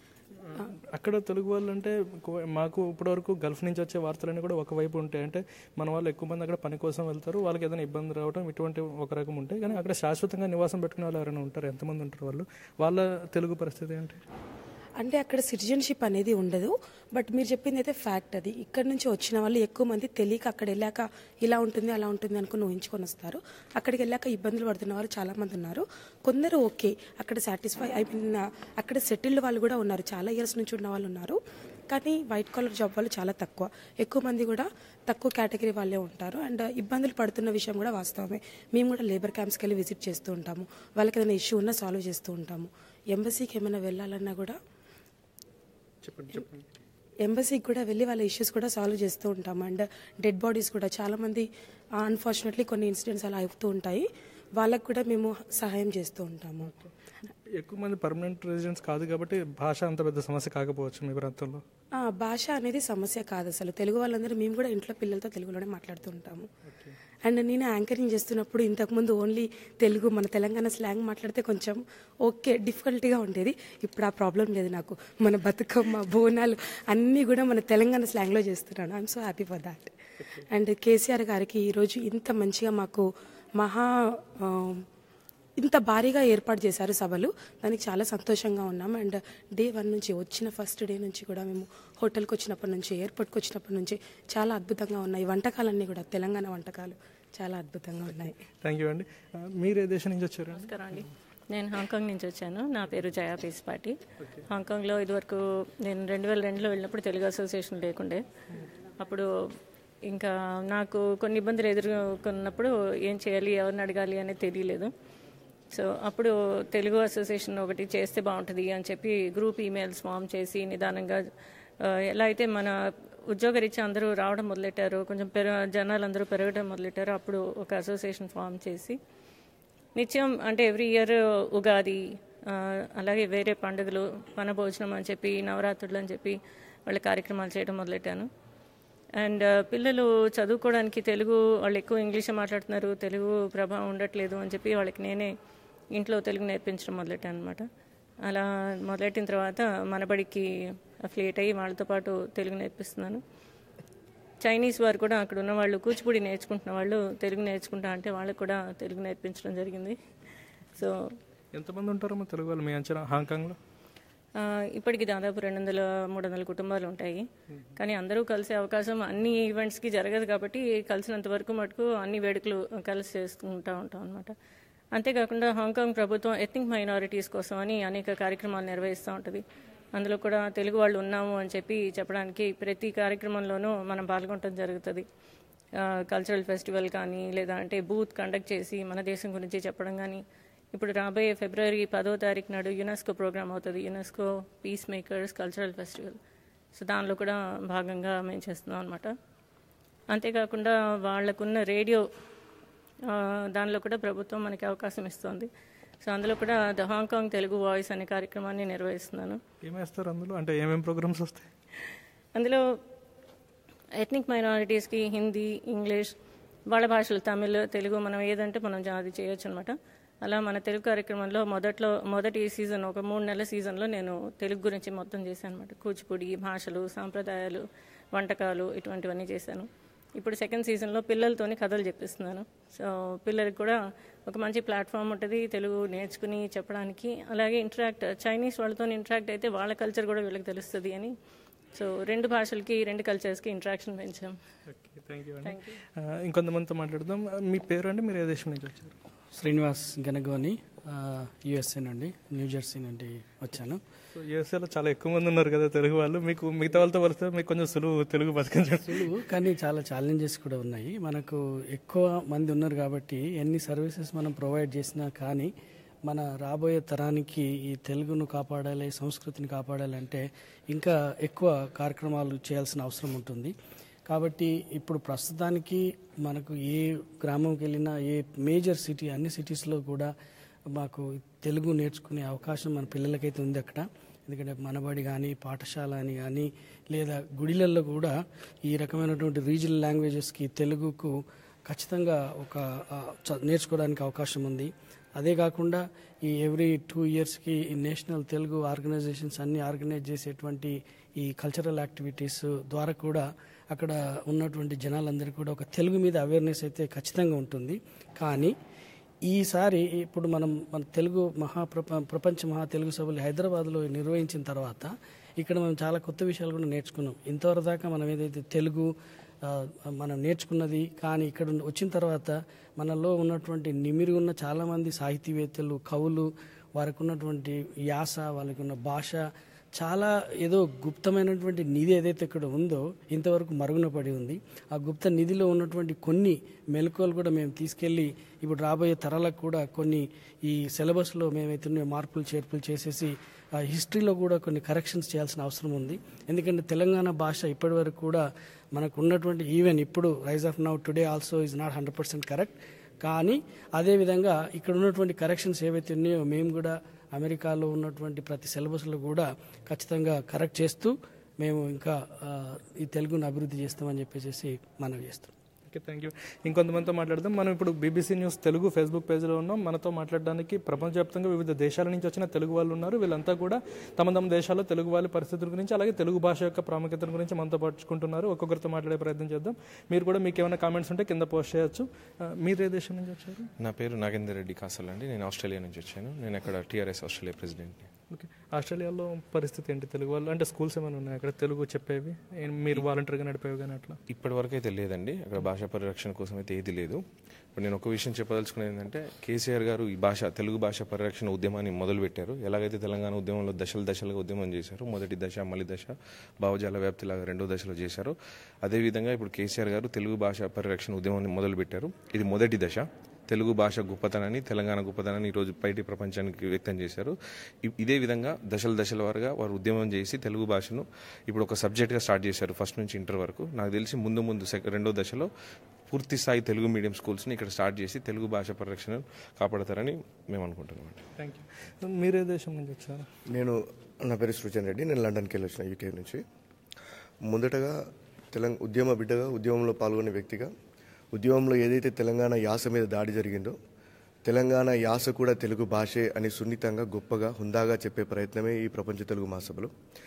అక్కడ తెలుగు వాళ్ళు అంటే మాకు ఇప్పటివరకు గల్ఫ్ నుంచి వచ్చే వార్తలన్నీ కూడా ఒకవైపు ఉంటాయి. అంటే మన వాళ్ళు ఎక్కువ మంది అక్కడ పని కోసం వెళ్తారు, వాళ్ళకి ఏదైనా ఇబ్బంది రావడం ఇటువంటి ఒక రకం ఉంటాయి. కానీ అక్కడ శాశ్వతంగా నివాసం పెట్టుకునే వాళ్ళు ఎవరైనా ఉంటారు? ఎంతమంది ఉంటారు వాళ్ళు? వాళ్ళ తెలుగు పరిస్థితి ఏంటి? అంటే అక్కడ సిటిజన్షిప్ అనేది ఉండదు. బట్ మీరు చెప్పింది అయితే ఫ్యాక్ట్. అది ఇక్కడ నుంచి వచ్చిన వాళ్ళు ఎక్కువ మంది తెలియక అక్కడ వెళ్ళాక ఇలా ఉంటుంది అలా ఉంటుంది అనుకుని ఊహించుకొని వస్తారు. అక్కడికి వెళ్ళాక ఇబ్బందులు పడుతున్న వాళ్ళు చాలామంది ఉన్నారు. కొందరు ఓకే అక్కడ సాటిస్ఫై ఐ మీన్ అక్కడ సెటిల్డ్ వాళ్ళు కూడా ఉన్నారు, చాలా ఇయర్స్ నుంచి ఉన్న వాళ్ళు ఉన్నారు. కానీ వైట్ కాలర్ జాబ్ వాళ్ళు చాలా తక్కువ, ఎక్కువ మంది కూడా తక్కువ కేటగిరీ వాళ్ళే ఉంటారు. అండ్ ఇబ్బందులు పడుతున్న విషయం కూడా వాస్తవమే. మేము కూడా లేబర్ క్యాంప్స్కి వెళ్ళి విజిట్ చేస్తూ ఉంటాము, వాళ్ళకి ఏదైనా ఇష్యూ ఉన్నా సాల్వ్ చేస్తూ ఉంటాము. ఎంబసీకి ఏమైనా వెళ్ళాలన్నా కూడా చెప్పండి చెప్పండి ఎంబసీకి కూడా వెళ్ళి వాళ్ళ ఇష్యూస్ కూడా సాల్వ్ చేస్తూ ఉంటాము. అండ్ డెడ్ బాడీస్ కూడా చాలామంది అన్ఫార్చునేట్లీ కొన్ని ఇన్సిడెంట్స్ అలా అవుతూ ఉంటాయి, వాళ్ళకు కూడా మేము సహాయం చేస్తూ ఉంటాము. ఎక్కువ మంది పర్మనెంట్ రెసిడెంట్స్ కాదు కాబట్టి భాష అంత పెద్ద సమస్య కాకపోవచ్చు మీ ప్రాంతంలో. భాష అనేది సమస్య కాదు అసలు. తెలుగు వాళ్ళందరూ మేము కూడా ఇంట్లో పిల్లలతో తెలుగులోనే మాట్లాడుతూ ఉంటాము. అండ్ నేను యాంకరింగ్ చేస్తున్నప్పుడు ఇంతకుముందు ఓన్లీ తెలుగు మన తెలంగాణ స్లాంగ్ మాట్లాడితే కొంచెం ఓకే డిఫికల్ట్గా ఉండేది. ఇప్పుడు ఆ ప్రాబ్లం లేదు నాకు. మన బతుకమ్మ బోనాలు అన్నీ కూడా మన తెలంగాణ స్లాంగ్లో చేస్తున్నాను. I'm so happy for that. And KCR గారికి ఈరోజు ఇంత మంచిగా మాకు మహా ఇంత భారీగా ఏర్పాటు చేశారు సభలు, దానికి చాలా సంతోషంగా ఉన్నాం. అండ్ డే వన్ నుంచి వచ్చిన ఫస్ట్ డే నుంచి కూడా మేము హోటల్కి వచ్చినప్పటి నుంచి ఎయిర్పోర్ట్కి వచ్చినప్పటి నుంచి చాలా అద్భుతంగా ఉన్నాయి. వంటకాలన్నీ కూడా తెలంగాణ వంటకాలు చాలా అద్భుతంగా ఉన్నాయి. థ్యాంక్ యూ అండి. మీరు ఏ దేశం నుంచి వచ్చారు? నమస్కారం అండి, నేను హాంకాంగ్ నుంచి వచ్చాను. నా పేరు జయా పేస్పాటి. హాంకాంగ్లో ఇదివరకు నేను రెండు వేల రెండులో వెళ్ళినప్పుడు తెలుగు అసోసియేషన్ లేకుండే. అప్పుడు ఇంకా నాకు కొన్ని ఇబ్బందులు ఎదుర్కొన్నప్పుడు ఏం చేయాలి ఎవరిని అడగాలి అనేది తెలియలేదు. సో అప్పుడు తెలుగు అసోసియేషన్ ఒకటి చేస్తే బాగుంటుంది అని చెప్పి గ్రూప్ ఈమెయిల్స్ ఫామ్ చేసి నిదానంగా ఎలా అయితే మన ఉద్యోగరీత్యా అందరూ రావడం మొదలెట్టారు, కొంచెం పెర జనాలు అందరూ పెరగడం మొదలెట్టారు. అప్పుడు ఒక అసోసియేషన్ ఫామ్ చేసి నిత్యం అంటే ఎవ్రీ ఇయర్ ఉగాది అలాగే వేరే పండుగలు వనభోజనం అని చెప్పి నవరాత్రులు అని చెప్పి వాళ్ళ కార్యక్రమాలు చేయడం మొదలెట్టాను. అండ్ పిల్లలు చదువుకోవడానికి తెలుగు వాళ్ళు ఎక్కువ ఇంగ్లీషే మాట్లాడుతున్నారు, తెలుగు ప్రభావం ఉండట్లేదు అని చెప్పి వాళ్ళకి నేనే ఇంట్లో తెలుగు నేర్పించడం మొదలెట్టాను అనమాట. అలా మొదలెట్టిన తర్వాత మనబడికి అఫిలియేట్ అయ్యి వాళ్ళతో పాటు తెలుగు నేర్పిస్తున్నాను. చైనీస్ వారు కూడా అక్కడ ఉన్న వాళ్ళు కూచిపూడి నేర్చుకుంటున్న వాళ్ళు తెలుగు నేర్చుకుంటా అంటే వాళ్ళకు కూడా తెలుగు నేర్పించడం జరిగింది. సో ఎంతమంది ఉంటారో తెలుగు వాళ్ళు మీ అంచనా హాంకాంగ్లో? ఇప్పటికి దాదాపు రెండు వందల మూడు వందల కుటుంబాలు ఉంటాయి. కానీ అందరూ కలిసే అవకాశం అన్ని ఈవెంట్స్కి జరగదు కాబట్టి కలిసినంత వరకు మటుకు అన్ని వేడుకలు కలిసి చేసుకుంటూ ఉంటాం అనమాట. అంతేకాకుండా హాంకాంగ్ ప్రభుత్వం ఎథ్నిక్ మైనారిటీస్ కోసం అని అనేక కార్యక్రమాలు నిర్వహిస్తూ ఉంటుంది. అందులో కూడా తెలుగు వాళ్ళు ఉన్నాము అని చెప్పి చెప్పడానికి ప్రతి కార్యక్రమంలోనూ మనం పాల్గొనడం జరుగుతుంది. కల్చరల్ ఫెస్టివల్ కానీ లేదా అంటే బూత్ కండక్ట్ చేసి మన దేశం గురించి చెప్పడం కానీ. ఇప్పుడు రాబోయే ఫిబ్రవరి పదో తారీఖు నాడు యునెస్కో ప్రోగ్రామ్ అవుతుంది, UNESCO peace makers cultural festival. So దానిలో కూడా భాగంగా మేము చేస్తున్నాం అనమాట. అంతేకాకుండా వాళ్లకున్న రేడియో దానిలో కూడా ప్రభుత్వం మనకి అవకాశం ఇస్తుంది. సో అందులో కూడా ద హాంకాంగ్ తెలుగు వాయిస్ అనే కార్యక్రమాన్ని నిర్వహిస్తున్నాను. ఏమేస్తారు అందులో? అంటే ఏమేమి ప్రోగ్రామ్స్ వస్తాయి అందులో? ఎథ్నిక్ మైనారిటీస్కి హిందీ, ఇంగ్లీష్, వాళ్ళ భాషలు తమిళ్, తెలుగు మనం ఏదంటే మనం అది చేయొచ్చు అనమాట. అలా మన తెలుగు కార్యక్రమంలో మొదట్లో మొదటి సీజన్ ఒక మూడు నెలల సీజన్లో నేను తెలుగు గురించి మొత్తం చేశాను అనమాట. కూచిపూడి, భాషలు, సాంప్రదాయాలు, వంటకాలు ఇటువంటివన్నీ చేశాను. ఇప్పుడు సెకండ్ సీజన్లో పిల్లలతోని కథలు చెప్పిస్తున్నాను. సో పిల్లలకి కూడా ఒక మంచి ప్లాట్ఫామ్ ఉంటుంది తెలుగు నేర్చుకుని చెప్పడానికి. అలాగే ఇంటరాక్ట్ చైనీస్ వాళ్ళతో ఇంటరాక్ట్ అయితే వాళ్ళ కల్చర్ కూడా వీళ్ళకి తెలుస్తుంది అని. సో రెండు భాషలకి రెండు కల్చర్స్కి ఇంటరాక్షన్ పెంచాం. థ్యాంక్ యూ అండి. ఇంకొంతమందితో మాట్లాడదాం. మీ పేరు అండి, మీరు ఏ దేశం నుంచి వచ్చారు? శ్రీనివాస్ గనగోని, యూఎస్ఏ నుండి, న్యూజెర్సీ నుండి వచ్చాను. సో యూఎస్ఏలో చాలా ఎక్కువ మంది ఉన్నారు కదా తెలుగు వాళ్ళు. మీకు మిగతా వాళ్ళతో వస్తే మీకు కొంచెం సులువు తెలుగు బతికించడం. సులువు, కానీ చాలా ఛాలెంజెస్ కూడా ఉన్నాయి. మనకు ఎక్కువ మంది ఉన్నారు కాబట్టి ఎన్ని సర్వీసెస్ మనం ప్రొవైడ్ చేసినా కానీ మన రాబోయే తరానికి ఈ తెలుగును కాపాడాలి, సంస్కృతిని కాపాడాలంటే ఇంకా ఎక్కువ కార్యక్రమాలు చేయాల్సిన అవసరం ఉంటుంది. కాబట్టి ఇప్పుడు ప్రస్తుతానికి మనకు ఏ గ్రామంకి వెళ్ళినా, ఏ మేజర్ సిటీ, అన్ని సిటీస్లో కూడా మాకు తెలుగు నేర్చుకునే అవకాశం మన పిల్లలకైతే ఉంది అక్కడ. ఎందుకంటే మనబడి కానీ, పాఠశాల అని కానీ, లేదా గుడిలల్లో కూడా ఈ రకమైనటువంటి రీజనల్ లాంగ్వేజెస్కి తెలుగుకు ఖచ్చితంగా ఒక నేర్చుకోవడానికి అవకాశం ఉంది. అదే కాకుండా ఈ ఎవ్రీ టూ ఇయర్స్కి ఈ నేషనల్ తెలుగు ఆర్గనైజేషన్స్ అన్ని ఆర్గనైజ్ చేసేటువంటి ఈ కల్చరల్ యాక్టివిటీస్ ద్వారా కూడా అక్కడ ఉన్నటువంటి జనాలందరికీ కూడా ఒక తెలుగు మీద అవేర్నెస్ అయితే ఖచ్చితంగా ఉంటుంది. కానీ ఈసారి ఇప్పుడు మనం మన తెలుగు మహా ప్రపంచ మహా తెలుగు సభలు హైదరాబాద్లో నిర్వహించిన తర్వాత ఇక్కడ మనం చాలా కొత్త విషయాలు కూడా నేర్చుకున్నాం. ఇంతవరకు దాకా మనం ఏదైతే తెలుగు మనం నేర్చుకున్నది, కానీ ఇక్కడ వచ్చిన తర్వాత మనలో ఉన్నటువంటి నిమిరి ఉన్న చాలామంది సాహితీవేత్తలు, కవులు, వారికి ఉన్నటువంటి యాస, వాళ్ళకి ఉన్న భాష చాలా ఏదో గుప్తమైనటువంటి నిధి ఏదైతే ఇక్కడ ఉందో ఇంతవరకు మరుగున పడి ఉంది. ఆ గుప్త నిధిలో ఉన్నటువంటి కొన్ని మెలకువలు కూడా మేము తీసుకెళ్ళి ఇప్పుడు రాబోయే తరాలకు కూడా కొన్ని ఈ సిలబస్లో మేమైతే మార్పులు చేర్పులు చేసేసి హిస్టరీలో కూడా కొన్ని కరెక్షన్స్ చేయాల్సిన అవసరం ఉంది. ఎందుకంటే తెలంగాణ భాష ఇప్పటి వరకు కూడా మనకు ఉన్నటువంటి ఈవెన్ ఇప్పుడు rise of now today also is not hundred percent correct. కానీ అదేవిధంగా ఇక్కడ ఉన్నటువంటి కరెక్షన్స్ ఏవైతే ఉన్నాయో మేము కూడా అమెరికాలో ఉన్నటువంటి ప్రతి సిలబస్లో కూడా ఖచ్చితంగా కరెక్ట్ చేస్తూ మేము ఇంకా ఈ తెలుగును అభివృద్ధి చేస్తామని చెప్పేసి మనవి చేస్తాం. Okay, thank you. ఇంకొంతమందితో మాట్లాడదాం. మనం ఇప్పుడు బీబీసీ న్యూస్ తెలుగు ఫేస్బుక్ పేజ్లో ఉన్నాం. మనతో మాట్లాడడానికి ప్రపంచవ్యాప్తంగా వివిధ దేశాల నుంచి వచ్చిన తెలుగు వాళ్ళు ఉన్నారు. వీళ్ళంతా కూడా తమ తమ దేశాల్లో తెలుగు వాళ్ళ పరిస్థితుల గురించి, అలాగే తెలుగు భాష యొక్క ప్రాముఖ్యత గురించి మనతో పంచుకుంటున్నారు. ఒక్కొక్కరితో మాట్లాడే ప్రయత్నం చేద్దాం. మీరు కూడా మీకు ఏమైనా కామెంట్స్ ఉంటే కింద పోస్ట్ చేయొచ్చు. మీరు ఏ దేశం నుంచి వచ్చారు? నా పేరు నాగేందర్ రెడ్డి కాసల్ అండి. నేను ఆస్ట్రేలియా నుంచి వచ్చాను. నేను అక్కడ టీఆర్ఎస్ ఆస్ట్రేలియా ప్రెసిడెంట్ని. ఓకే, ఆస్ట్రేలియాలో పరిస్థితి ఏంటి? తెలుగు వాళ్ళు అంటే స్కూల్స్ ఏమైనా ఉన్నాయి అక్కడ తెలుగు చెప్పేవి? మీరు వాలంటీర్గా నడిపేవి కానీ అట్లా? ఇప్పటి వరకు అయితే లేదండి. అక్కడ భాషా పరిరక్షణ కోసం అయితే ఏది లేదు. ఇప్పుడు నేను ఒక విషయం చెప్పదలుచుకునేది ఏంటంటే, కేసీఆర్ గారు ఈ భాష తెలుగు భాష పరిరక్షణ ఉద్యమాన్ని మొదలుపెట్టారు. ఎలాగైతే తెలంగాణ ఉద్యమంలో దశల దశలుగా ఉద్యమం చేశారు, మొదటి దశ, మలి దశ, భావజాల వ్యాప్తిలాగా రెండో దశలో చేశారు. అదేవిధంగా ఇప్పుడు కేసీఆర్ గారు తెలుగు భాష పరిరక్షణ ఉద్యమాన్ని మొదలుపెట్టారు. ఇది మొదటి దశ. తెలుగు భాష గొప్పతనాన్ని, తెలంగాణ గొప్పతనాన్ని ఈరోజు బయటి ప్రపంచానికి వ్యక్తం చేశారు. ఇదే విధంగా దశల దశల వారుగా వారు ఉద్యమం చేసి తెలుగు భాషను ఇప్పుడు ఒక సబ్జెక్ట్గా స్టార్ట్ చేశారు, ఫస్ట్ నుంచి ఇంటర్ వరకు. నాకు తెలిసి ముందు ముందు రెండో దశలో పూర్తి స్థాయి తెలుగు మీడియం స్కూల్స్ని ఇక్కడ స్టార్ట్ చేసి తెలుగు భాష పరిరక్షణ కాపాడతారని మేము అనుకుంటున్నాం. Thank you. మీరే దేశం నుంచి వచ్చారు? నేను నా పేరు సృజన్ రెడ్డి. నేను లండన్కి వెళ్ళి వచ్చిన యూకే నుంచి. మొదటగా తెలంగాణ ఉద్యమ బిడ్డగా, ఉద్యమంలో పాల్గొనే వ్యక్తిగా, ఉద్యమంలో ఏదైతే తెలంగాణ యాస మీద దాడి జరిగిందో, తెలంగాణ యాస కూడా తెలుగు భాషే అని సున్నితంగా, గొప్పగా, హుందాగా చెప్పే ప్రయత్నమే ఈ ప్రపంచ తెలుగు మహాసభలు.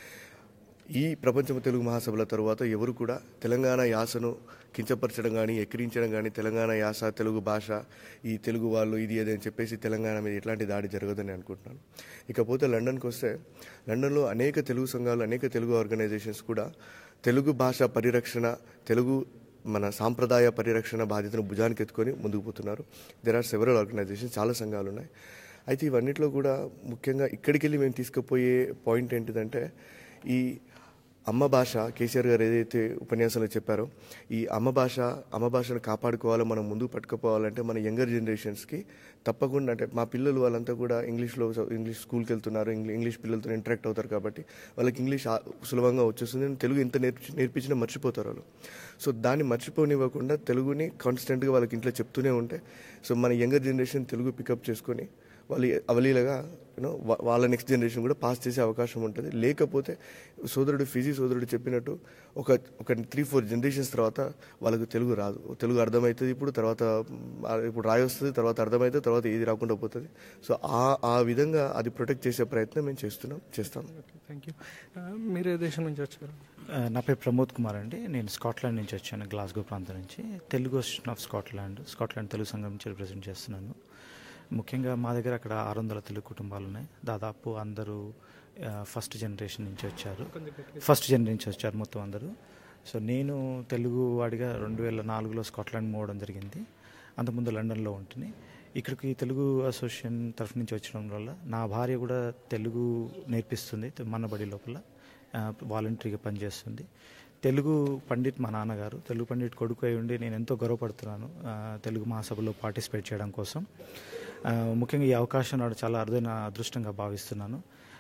ఈ ప్రపంచ తెలుగు మహాసభల తరువాత ఎవరు కూడా తెలంగాణ యాసను కించపరచడం కానీ, ఎక్కిరించడం కానీ, తెలంగాణ యాస, తెలుగు భాష, ఈ తెలుగు వాళ్ళు ఇది ఏదని చెప్పేసి తెలంగాణ మీద ఎట్లాంటి దాడి జరగదని అనుకుంటున్నాను. ఇకపోతే లండన్కి వస్తే, లండన్లో అనేక తెలుగు సంఘాలు, అనేక తెలుగు ఆర్గనైజేషన్స్ కూడా తెలుగు భాష పరిరక్షణ, తెలుగు మన సాంప్రదాయ పరిరక్షణ బాధ్యతను భుజానికి ఎత్తుకొని ముందుకు పోతున్నారు. దెర్ ఆర్ సెవెరల్ ఆర్గనైజేషన్స్, చాలా సంఘాలు ఉన్నాయి. అయితే ఇవన్నిట్లో కూడా ముఖ్యంగా ఇక్కడికి వెళ్ళి మేము తీసుకుపోయే పాయింట్ ఏంటిదంటే, ఈ అమ్మ భాష, కేసీఆర్ గారు ఏదైతే ఉపన్యాసంలో చెప్పారో, ఈ అమ్మ భాష అమ్మ భాషను కాపాడుకోవాలో, మనం ముందుకు పట్టుకుపోవాలంటే మన యంగర్ జనరేషన్స్కి తప్పకుండా, అంటే మా పిల్లలు వాళ్ళంతా కూడా ఇంగ్లీష్లో ఇంగ్లీష్ స్కూల్కి వెళ్తున్నారు, ఇంగ్లీష్ పిల్లలతో ఇంటరాక్ట్ అవుతారు కాబట్టి వాళ్ళకి ఇంగ్లీష్ సులభంగా వచ్చేస్తుంది. తెలుగు ఎంత నేర్పి నేర్పించినా మర్చిపోతారు వాళ్ళు. సో దాన్ని మర్చిపోనివ్వకుండా తెలుగుని కాన్స్టెంట్గా వాళ్ళకి ఇంట్లో చెప్తూనే ఉంటే, సో మన యంగర్ జనరేషన్ తెలుగు పికప్ చేసుకొని వాళ్ళు అవలీలగా యూనో వాళ్ళ నెక్స్ట్ జనరేషన్ కూడా పాస్ చేసే అవకాశం ఉంటుంది. లేకపోతే సోదరుడు ఫిజీ సోదరుడు చెప్పినట్టు ఒక ఒక త్రీ ఫోర్ జనరేషన్స్ తర్వాత వాళ్ళకు తెలుగు రాదు. తెలుగు అర్థమవుతుంది ఇప్పుడు, తర్వాత ఇప్పుడు రాయి వస్తుంది, తర్వాత అర్థమవుతుంది, తర్వాత ఏది రాకుండా పోతుంది. సో ఆ ఆ విధంగా అది ప్రొటెక్ట్ చేసే ప్రయత్నం మేము చేస్తున్నాం చేస్తాం. Thank you. మీరు ఏ దేశం నుంచి వచ్చారు? నా పేరు ప్రమోద్ కుమార్ అండి. నేను స్కాట్లాండ్ నుంచి వచ్చాను, గ్లాస్గో ప్రాంతం నుంచి. Telugu association of Scotland, Scotland Telugu సంఘం నుంచి రిప్రజెంట్ చేస్తున్నాను. ముఖ్యంగా మా దగ్గర అక్కడ ఆరు వందల తెలుగు కుటుంబాలు ఉన్నాయి. దాదాపు అందరూ ఫస్ట్ జనరేషన్ నుంచి వచ్చారు ఫస్ట్ జనరేషన్ నుంచి వచ్చారు మొత్తం అందరూ. సో నేను తెలుగు వాడిగా రెండు వేల నాలుగులో స్కాట్లాండ్ పోవడం జరిగింది. అంతకుముందు లండన్లో ఉంటుంది. ఇక్కడికి తెలుగు అసోసియేషన్ తరఫు నుంచి వచ్చడం వల్ల నా భార్య కూడా తెలుగు నేర్పిస్తుంది, మన బడి లోపల వాలంటరీగా పనిచేస్తుంది. తెలుగు పండిట్ మా నాన్నగారు, తెలుగు పండిట్ కొడుకు అయి ఉండి నేను ఎంతో గర్వపడుతున్నాను తెలుగు మహాసభలో పార్టిసిపేట్ చేయడం కోసం. ముఖ్యంగా ఈ అవకాశం నాడు చాలా అరుదైన అదృష్టంగా భావిస్తున్నాను.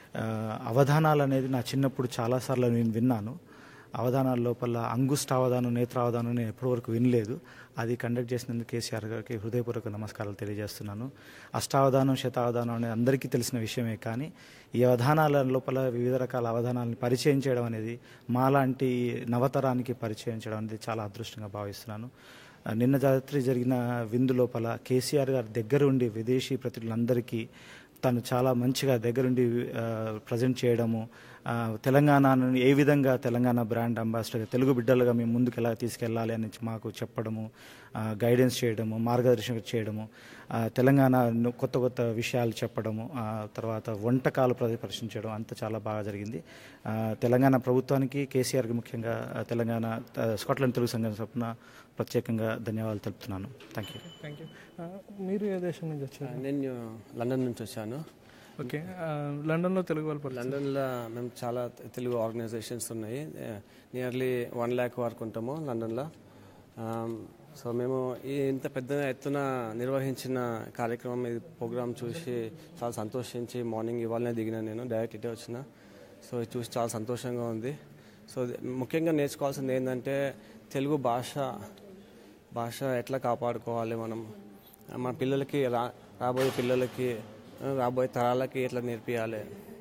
అవధానాలు అనేది నా చిన్నప్పుడు చాలాసార్లు నేను విన్నాను. అవధానాల లోపల అంగుష్టావధానం, నేత్రావధానం నేను ఎప్పటివరకు వినలేదు. అది కండక్ట్ చేసినందుకు కేసీఆర్ గారికి హృదయపూర్వక నమస్కారాలు తెలియజేస్తున్నాను. అష్టావధానం, శతావధానం అనేది అందరికీ తెలిసిన విషయమే, కానీ ఈ అవధానాల లోపల వివిధ రకాల అవధానాలను పరిచయం చేయడం అనేది, మాలాంటి నవతరానికి పరిచయం చేయడం అనేది చాలా అదృష్టంగా భావిస్తున్నాను. నిన్న రాత్రి జరిగిన విందు లోపల కేసీఆర్ గారి దగ్గరుండి విదేశీ ప్రతినిధులందరికీ తను చాలా మంచిగా దగ్గరుండి ప్రజెంట్ చేయడము, తెలంగాణను ఏ విధంగా తెలంగాణ బ్రాండ్ అంబాసిడర్ తెలుగు బిడ్డలుగా మేము ముందుకు ఎలా తీసుకెళ్ళాలి అని మాకు చెప్పడము, గైడెన్స్ చేయడము, మార్గదర్శనం చేయడము, తెలంగాణ కొత్త కొత్త విషయాలు చెప్పడము, తర్వాత వంటకాలు ప్రదర్శించడం అంతా చాలా బాగా జరిగింది. తెలంగాణ ప్రభుత్వానికి, కేసీఆర్కి ముఖ్యంగా తెలంగాణ స్కాట్లాండ్ తెలుగు సంఘం తరపున ప్రత్యేకంగా ధన్యవాదాలు తెలుపుతున్నాను. Thank you. Thank you. మీరు ఏ దేశం నుంచి వచ్చారు? నేను లండన్ నుంచి వచ్చాను. ఓకే. లండన్లో తెలుగు వాళ్ళు? లండన్లో మేము చాలా తెలుగు ఆర్గనైజేషన్స్ ఉన్నాయి. నియర్లీ వన్ ల్యాక్ వరకు ఉంటాము లండన్లో. సో మేము ఈ ఇంత పెద్ద ఎత్తున నిర్వహించిన కార్యక్రమం, ఇది ప్రోగ్రామ్ చూసి చాలా సంతోషించి మార్నింగ్ ఇవాళనే దిగిన, నేను డైరెక్ట్ ఇటే వచ్చిన. సో ఇది చూసి చాలా సంతోషంగా ఉంది. సో ముఖ్యంగా నేర్చుకోవాల్సింది ఏంటంటే తెలుగు భాష భాష ఎట్లా కాపాడుకోవాలి, మనం మన పిల్లలకి, రా రాబోయే పిల్లలకి, రాబోయే తరాలకి ఎట్లా నేర్పియాలి,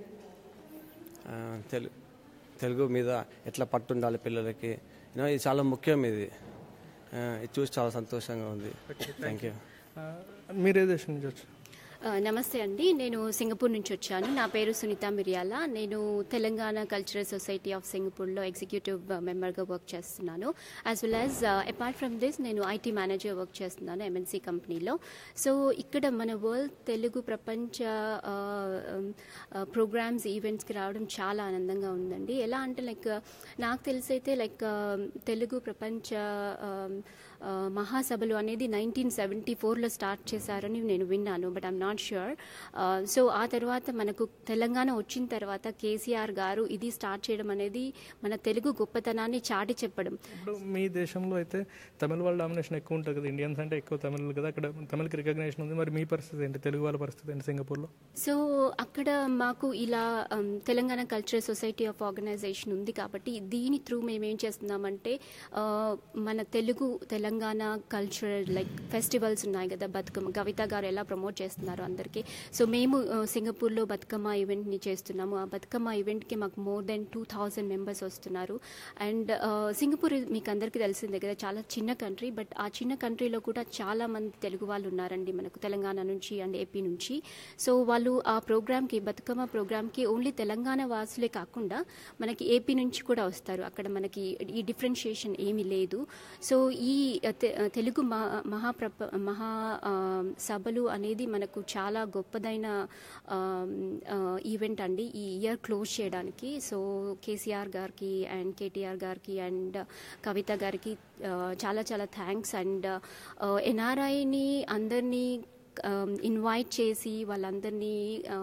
తెలుగు తెలుగు మీద ఎట్లా పట్టుండాలి పిల్లలకి, ఇది చాలా ముఖ్యం. ఇది ఇది చూసి చాలా సంతోషంగా ఉంది. Thank you. మీరే దేశం నుంచి వచ్చారు? నమస్తే అండి, నేను సింగపూర్ నుంచి వచ్చాను. నా పేరు సునీత మిర్యాల. నేను తెలంగాణ కల్చరల్ సొసైటీ ఆఫ్ సింగపూర్లో ఎగ్జిక్యూటివ్ మెంబర్గా వర్క్ చేస్తున్నాను. As well as apart from this నేను ఐటీ మేనేజర్ వర్క్ చేస్తున్నాను ఎంఎన్సీ కంపెనీలో. సో ఇక్కడ మన వరల్డ్ తెలుగు ప్రపంచ ప్రోగ్రామ్స్, ఈవెంట్స్కి రావడం చాలా ఆనందంగా ఉందండి. ఎలా అంటే లైక్ నాకు తెలిసైతే లైక్ తెలుగు ప్రపంచ మహాసభలు అనేది నైన్టీన్ సెవెంటీ ఫోర్లో స్టార్ట్ చేశారని నేను విన్నాను, but I'm not sure. So ఆ తర్వాత మనకు తెలంగాణ వచ్చిన తర్వాత కేసీఆర్ గారు ఇది స్టార్ట్ చేయడం అనేది మన తెలుగు గొప్పతనాన్ని చాటి చెప్పడం. ఇప్పుడు మీ దేశంలో అయితే తమిళ వాళ్ళ డామినేషన్ ఎక్కువ ఉంటుంది కదా, ఇండియన్స్ అంటే ఎక్కువ తమిళ కదా, అక్కడ తమిళకి రికగ్నేషన్ ఉంది. మరి మీ పరిస్థితి ఏంటి, తెలుగు వాళ్ళ పరిస్థితి ఏంటి సింగపూర్లో? సో అక్కడ మాకు ఇలా Telangana cultural society of organisation ఉంది కాబట్టి దీని త్రూ మేము ఏం చేస్తున్నామంటే మన Telugu Telangana cultural like festivals ఉన్నాయి కదా, బతుకమ్మ, కవిత గారు ఎలా ప్రమోట్ చేస్తున్నారు అందరికీ. సో మేము సింగపూర్లో బతుకమ్మ ఈవెంట్ని చేస్తున్నాము. ఆ బతుకమ్మ ఈవెంట్కి మాకు more than two thousand members వస్తున్నారు. అండ్ సింగపూర్ మీకు అందరికీ తెలిసిందే కదా, చాలా చిన్న కంట్రీ, బట్ ఆ చిన్న కంట్రీలో కూడా చాలా మంది తెలుగు వాళ్ళు ఉన్నారండి మనకు తెలంగాణ నుంచి అండ్ ఏపీ నుంచి. సో వాళ్ళు ఆ ప్రోగ్రామ్కి, బతుకమ్మ ప్రోగ్రామ్కి ఓన్లీ తెలంగాణ వాసులే కాకుండా మనకి ఏపీ నుంచి కూడా వస్తారు. అక్కడ మనకి ఈ డిఫరెన్షియేషన్ ఏమీ లేదు. సో ఈ తెలుగు మహాప్రప మహా సభలు అనేది మనకు చాలా గొప్పదైన ఈవెంట్ అండి ఈ ఇయర్ క్లోజ్ చేయడానికి. సో కేసీఆర్ గారికి అండ్ కేటీఆర్ గారికి అండ్ కవిత గారికి చాలా చాలా థ్యాంక్స్. అండ్ ఎన్ఆర్ఐని అందరినీ ఇన్వైట్ చేసి వాళ్ళందరినీ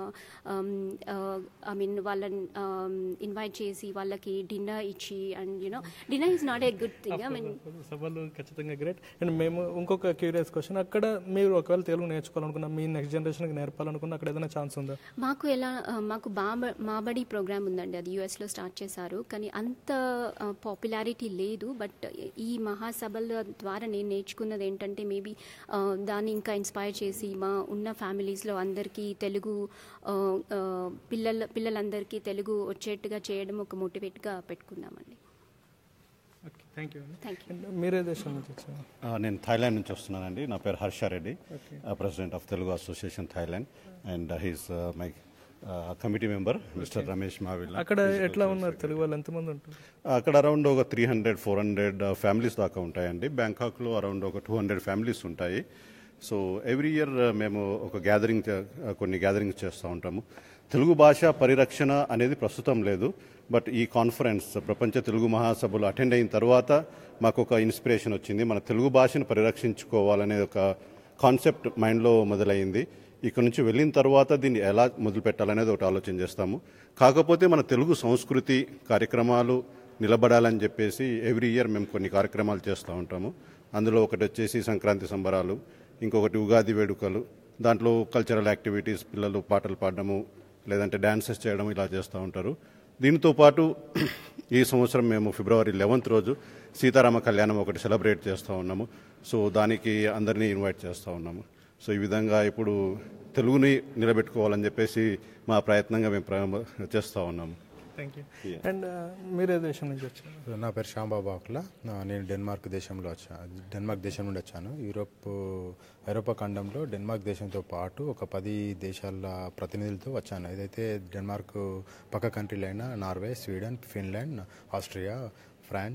ఐ మీన్ వాళ్ళని ఇన్వైట్ చేసి వాళ్ళకి డిన్నర్ ఇచ్చి, and you know dinner is not a good thing. I mean సభలు ఖచ్చితంగా గ్రేట్. అండ్ మేము ఇంకొక క్యూరియస్ క్వశ్చన్, అక్కడ మీరు ఒకవేళ తెలుగు నేర్చుకోవాలనుకున్నా, మీ నెక్స్ట్ జనరేషన్కి నేర్పాలనుకున్నా అక్కడ ఏదైనా ఛాన్స్ ఉందా? మాకు ఎలా మాకు బాబ మాబడి ప్రోగ్రామ్ ఉందండి, అది యూఎస్లో స్టార్ట్ చేశారు, కానీ అంత పాపులారిటీ లేదు. బట్ ఈ మహాసభల ద్వారా నేను నేర్చుకున్నది ఏంటంటే మేబీ దాన్ని ఇంకా ఇన్స్పైర్ చేసి మా ఉన్న ఫ్యామిలీస్లో అందరికీ తెలుగు పిల్లల పిల్లలందరికీ తెలుగు వచ్చేట్టుగా చేయడం ఒక మోటివేట్గా పెట్టుకున్నామండి. Thank you. Thank you. మీరే దేశం నుంచి వచ్చారు? నేను థాయిలాండ్ నుంచి వస్తున్నానండి. నా పేరు Harsha Reddy, president of Telugu association Thailand, and he's my committee member mister Ramesh Mavil. అక్కడ ఎట్లా ఉన్నారు తెలుగు వాళ్ళు, ఎంతమంది ఉంటారు? అక్కడ అరౌండ్ ఒక three hundred four hundred families దాకా ఉంటాయండి. బ్యాంకాక్లో అరౌండ్ ఒక టూ హండ్రెడ్ ఫ్యామిలీస్ ఉంటాయి. సో ఎవ్రీ ఇయర్ మేము ఒక గ్యాదరింగ్ కొన్ని గ్యాదరింగ్స్ చేస్తూ ఉంటాము. తెలుగు భాష పరిరక్షణ అనేది ప్రస్తుతం లేదు, బట్ ఈ కాన్ఫరెన్స్ ప్రపంచ తెలుగు మహాసభలు అటెండ్ అయిన తర్వాత మాకు ఒక ఇన్స్పిరేషన్ వచ్చింది. మన తెలుగు భాషను పరిరక్షించుకోవాలనే ఒక కాన్సెప్ట్ మైండ్లో మొదలైంది. ఇక్కడ నుంచి వెళ్ళిన తర్వాత దీన్ని ఎలా మొదలు పెట్టాలనేది ఒకటి ఆలోచన చేస్తాము. కాకపోతే మన తెలుగు సంస్కృతి కార్యక్రమాలు నిలబడాలని చెప్పేసి ఎవ్రీ ఇయర్ మేము కొన్ని కార్యక్రమాలు చేస్తూ ఉంటాము. అందులో ఒకటి వచ్చేసి సంక్రాంతి సంబరాలు, ఇంకొకటి ఉగాది వేడుకలు, దాంట్లో కల్చరల్ యాక్టివిటీస్, పిల్లలు పాటలు పాడడము లేదంటే డ్యాన్సెస్ చేయడం ఇలా చేస్తూ ఉంటారు. దీంతో పాటు ఈ సంవత్సరం మేము ఫిబ్రవరి లెవెన్త్ రోజు సీతారామ కళ్యాణం ఒకటి సెలబ్రేట్ చేస్తూ ఉన్నాము. సో దానికి అందరినీ ఇన్వైట్ చేస్తూ ఉన్నాము. సో ఈ విధంగా ఇప్పుడు తెలుగుని నిలబెట్టుకోవాలని చెప్పేసి మా ప్రయత్నంగా మేము చేస్తూ ఉన్నాము. Thank you. అండ్ మీరే దేశం నుంచి వచ్చారు? నా పేరు శ్యాంబాబు ఆకుల. నేను డెన్మార్క్ దేశంలో వచ్చాను డెన్మార్క్ దేశం నుండి వచ్చాను. యూరోప్ ఐరోపా ఖండంలో డెన్మార్క్ దేశంతో పాటు ఒక పది దేశాల ప్రతినిధులతో వచ్చాను. ఏదైతే డెన్మార్క్ పక్క కంట్రీలైన Norway, Sweden, Finland, Austria, France,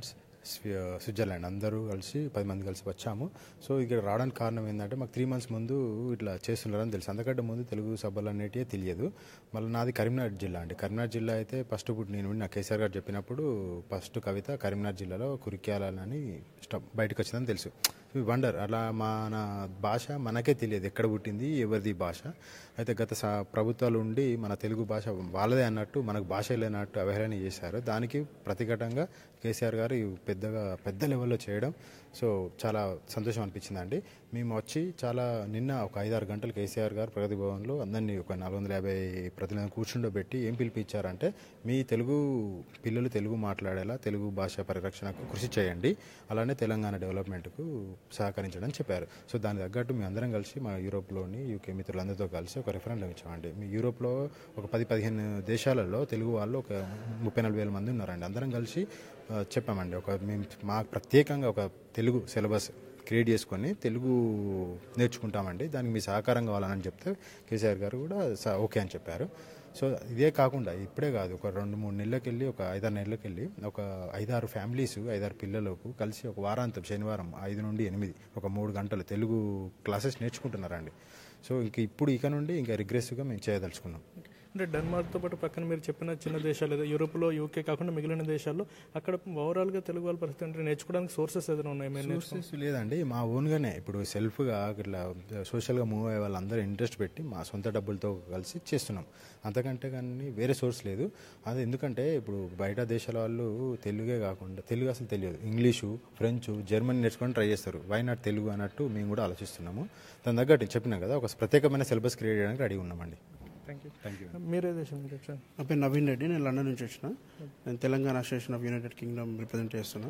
స్వి- స్విట్జర్లాండ్ అందరూ కలిసి పది మంది కలిసి వచ్చాము. సో ఇక్కడ రావడానికి కారణం ఏంటంటే మాకు త్రీ మంత్స్ ముందు ఇట్లా చేస్తున్నారని తెలుసు. అంతకంటే ముందు తెలుగు సభలు అనేటివి తెలియదు. మళ్ళీ నాది కరీంనగర్ జిల్లా అండి. కరీంనగర్ జిల్లా అయితే ఫస్ట్ ఇప్పుడు నేను నా కేసీఆర్ గారు చెప్పినప్పుడు ఫస్ట్ కవిత కరీంనగర్ జిల్లాలో కురిక్యాలని స్టప్ బయటకు వచ్చిందని తెలుసు. వండర్ అలా మన భాష మనకే తెలియదు ఎక్కడ పుట్టింది ఎవరిది భాష. అయితే గత స ప్రభుత్వాలు ఉండి మన తెలుగు భాష వాళ్ళదే అన్నట్టు మనకు భాష లేనట్టు అవహేళన చేశారు. దానికి ప్రతిఘటంగా కేసీఆర్ గారు పెద్దగా పెద్ద లెవెల్లో చేయడం సో చాలా సంతోషం అనిపించిందండి. మేము వచ్చి చాలా నిన్న ఒక ఐదారు గంటలు కేసీఆర్ గారు ప్రగతి భవన్లో అందరినీ ఒక నాలుగు వందల యాభై ప్రతినిధులను కూర్చుండబెట్టి ఏం పిలిపించారంటే మీ తెలుగు పిల్లలు తెలుగు మాట్లాడేలా తెలుగు భాష పరిరక్షణకు కృషి చేయండి, అలానే తెలంగాణ డెవలప్మెంట్కు సహకరించడం చెప్పారు. సో దాని తగ్గట్టు మేము అందరం కలిసి మా యూరోప్లోని యూకే మిత్రులందరితో కలిసి ఒక రెఫరెండం ఇచ్చామండి. మీ యూరోప్లో ఒక పది పదిహేను దేశాలలో తెలుగు వాళ్ళు ఒక ముప్పై నలభై వేల మంది ఉన్నారండి. అందరం కలిసి చెప్పామండి ఒక మేము మాకు ప్రత్యేకంగా ఒక తెలుగు సిలబస్ క్రియేట్ చేసుకొని తెలుగు నేర్చుకుంటామండి, దానికి మీ సహకారం కావాలని చెప్తే కేసీఆర్ గారు కూడా ఓకే అని చెప్పారు. సో ఇదే కాకుండా ఇప్పుడే కాదు, ఒక రెండు మూడు నెలలకు వెళ్ళి ఒక ఐదారు నెలలకు వెళ్ళి ఒక ఐదారు ఫ్యామిలీస్ ఐదారు పిల్లలకు కలిసి ఒక వారాంతం శనివారం ఐదు నుండి ఎనిమిది ఒక మూడు గంటలు తెలుగు క్లాసెస్ నేర్చుకుంటున్నారండి. సో ఇంక ఇప్పుడు ఇక నుండి ఇంకా రిగ్రెసివ్గా మేము చేయదలుచుకున్నాం. అంటే డెన్మార్క్తో పాటు పక్కన మీరు చెప్పిన చిన్న దేశాలు ఏదో యూరోప్లో యూకే కాకుండా మిగిలిన దేశాల్లో అక్కడ ఓవరాల్గా తెలుగు వాళ్ళ పరిస్థితి అంటే నేర్చుకోవడానికి సోర్సెస్ ఏదైనా ఉన్నాయి? సోర్సెస్ లేదండి, మా ఓన్గానే ఇప్పుడు సెల్ఫ్గా ఇట్లా సోషల్గా మూవ్ అయ్యే వాళ్ళందరూ ఇంట్రెస్ట్ పెట్టి మా సొంత డబ్బులతో కలిసి చేస్తున్నాం. అంతకంటే కానీ వేరే సోర్స్ లేదు. అది ఎందుకంటే ఇప్పుడు బయట దేశాల వాళ్ళు తెలుగే కాకుండా తెలుగు అసలు తెలియదు, ఇంగ్లీషు ఫ్రెంచు జర్మనీ నేర్చుకొని ట్రై చేస్తారు. వై నాట్ తెలుగు అన్నట్టు మేము కూడా ఆలోచిస్తున్నాము. దాని తగ్గట్టు చెప్పినాం కదా ఒక ప్రత్యేకమైన సిలబస్ క్రియేట్ చేయడానికి రెడీ ఉన్నామండి. థ్యాంక్ యూ థ్యాంక్ యూ మీరే దేశం నుంచి వచ్చాను? నా పేరు నవీన్ రెడ్డి, నేను లండన్ నుంచి వచ్చిన. నేను Telangana association of United Kingdom represent చేస్తున్నా.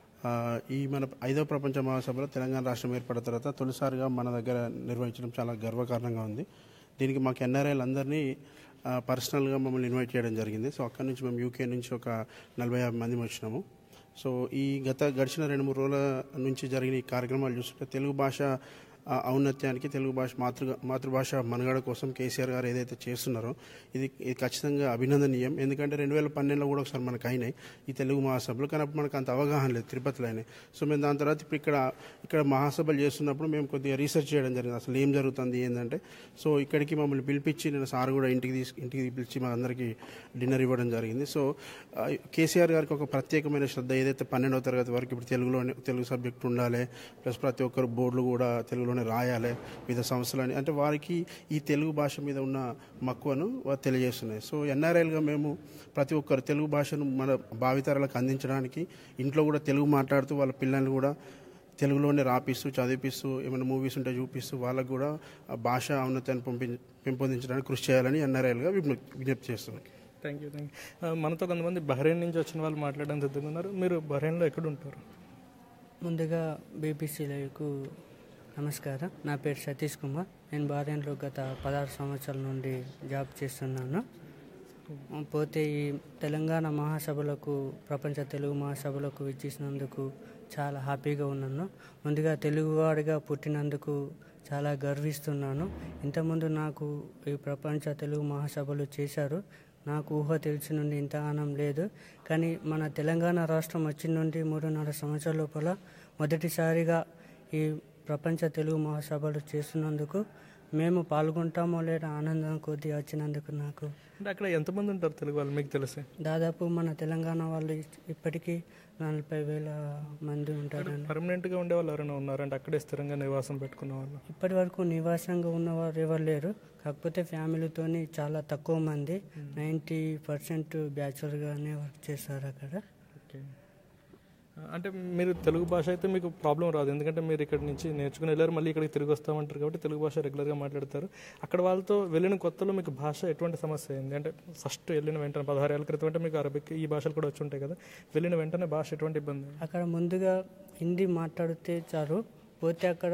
ఈ మన ఐదవ ప్రపంచ మహాసభలో తెలంగాణ రాష్ట్రం ఏర్పడిన తర్వాత తొలిసారిగా మన దగ్గర నిర్వహించడం చాలా గర్వకారణంగా ఉంది. దీనికి మాకు ఎన్ఆర్ఐలు అందరినీ పర్సనల్గా మమ్మల్ని ఇన్వైట్ చేయడం జరిగింది. సో అక్కడి నుంచి మేము యూకే నుంచి ఒక నలభై యాభై మంది వచ్చినాము. సో ఈ గత గడిచిన రెండు మూడు రోజుల నుంచి జరిగిన ఈ కార్యక్రమాలు చూస్తుంటే తెలుగు భాష ఔన్నత్యానికి తెలుగు భాష మాతృ మాతృభాష మనుగడ కోసం కేసీఆర్ గారు ఏదైతే చేస్తున్నారో ఇది ఇది ఖచ్చితంగా అభినందనీయం. ఎందుకంటే రెండు వేల పన్నెండులో కూడా ఒకసారి మనకు అయినాయి ఈ తెలుగు మహాసభలు, కానీ అప్పుడు మనకు అంత అవగాహన లేదు, తిరుపతిలో అయినాయి. సో మేము దాని తర్వాత ఇప్పుడు ఇక్కడ ఇక్కడ మహాసభలు చేస్తున్నప్పుడు మేము కొద్దిగా రీసెర్చ్ చేయడం జరిగింది, అసలు ఏం జరుగుతుంది ఏంటంటే. సో ఇక్కడికి మమ్మల్ని పిలిపించి నేను సార్ కూడా ఇంటికి తీసు ఇంటికి పిలిచి మా అందరికీ డిన్నర్ ఇవ్వడం జరిగింది. సో కేసీఆర్ గారికి ఒక ప్రత్యేకమైన శ్రద్ధ ఏదైతే పన్నెండవ తరగతి వరకు ఇప్పుడు తెలుగులోనే తెలుగు సబ్జెక్ట్ ఉండాలి, ప్లస్ ప్రతి ఒక్కరు బోర్డులు కూడా తెలుగులో రాయాలి వివిధ సంస్థలని, అంటే వారికి ఈ తెలుగు భాష మీద ఉన్న మక్కువను వారు తెలియజేస్తున్నాయి. సో ఎన్ఆర్ఐలుగా మేము ప్రతి ఒక్కరు తెలుగు భాషను మన భావితరాలకు అందించడానికి ఇంట్లో కూడా తెలుగు మాట్లాడుతూ వాళ్ళ పిల్లల్ని కూడా తెలుగులోనే రాపిస్తూ చదివిపిస్తూ ఏమైనా మూవీస్ ఉంటే చూపిస్తూ వాళ్ళకు కూడా ఆ భాష ఔన్నత్యాన్ని పంపి పెంపొందించడానికి కృషి చేయాలని ఎన్ఆర్ఐలుగా విజ్ఞప్తి చేస్తున్నాం. థ్యాంక్ యూ థ్యాంక్ యూ మనతో కొంతమంది బహ్రెయిన్ నుంచి వచ్చిన వాళ్ళు మాట్లాడడానికి సిద్ధంగా ఉన్నారు. మీరు బహ్రెయిన్లో ఎక్కడ ఉంటారు? ముందుగా బీబీసీ లైవ్కు నమస్కారం. నా పేరు సతీష్ కుమార్. నేను బహ్రెయిన్లో గత పదహారు సంవత్సరాల నుండి జాబ్ చేస్తున్నాను. పోతే ఈ తెలంగాణ మహాసభలకు ప్రపంచ తెలుగు మహాసభలకు విచ్చేసినందుకు చాలా హ్యాపీగా ఉన్నాను. ముందుగా తెలుగువాడిగా పుట్టినందుకు చాలా గర్విస్తున్నాను. ఇంతకుముందు నాకు ఈ ప్రపంచ తెలుగు మహాసభలు చేశారు, నాకు ఊహ తెలిసి నుండి ఇంత ఆనందం లేదు. కానీ మన తెలంగాణ రాష్ట్రం వచ్చిన నుండి మూడున్నర సంవత్సరాల లోపల మొదటిసారిగా ఈ ప్రపంచ తెలుగు మహాసభలు చేస్తున్నందుకు మేము పాల్గొంటామో లేదా ఆనందం కొద్దిగా వచ్చినందుకు నాకు. అంటే అక్కడ ఎంతమంది ఉంటారు తెలుగు వాళ్ళు మీకు తెలిసి? దాదాపు మన తెలంగాణ వాళ్ళు ఇప్పటికీ నలభై వేల మంది ఉంటారు. పర్మనెంట్గా ఉండే వాళ్ళు ఎవరైనా ఉన్నారంటే అక్కడే స్థిరంగా నివాసం పెట్టుకున్న వాళ్ళు? ఇప్పటి వరకు నివాసంగా ఉన్నవారు ఎవరు లేరు, కాకపోతే ఫ్యామిలీతోని చాలా తక్కువ మంది, నైంటీ పర్సెంట్ బ్యాచులర్గానే వర్క్ చేస్తారు అక్కడ. ఓకే, అంటే మీరు తెలుగు భాష అయితే మీకు ప్రాబ్లం రాదు, ఎందుకంటే మీరు ఇక్కడ నుంచి నేర్చుకుని వెళ్ళారు, మళ్ళీ ఇక్కడికి తిరిగి వస్తామంటారు కాబట్టి తెలుగు భాష రెగ్యులర్గా మాట్లాడతారు. అక్కడ వాళ్ళతో వెళ్ళిన కొత్తలో మీకు భాష ఎటువంటి సమస్య అయింది? అంటే ఫస్ట్ వెళ్ళిన వెంటనే పదహారు ఏళ్ళ క్రితం అంటే మీకు అరబిక్ ఈ భాషలు కూడా వచ్చి ఉంటాయి కదా, వెళ్ళిన వెంటనే భాష ఎటువంటి ఇబ్బంది? అక్కడ ముందుగా హిందీ మాట్లాడితే చాలు, పోతే అక్కడ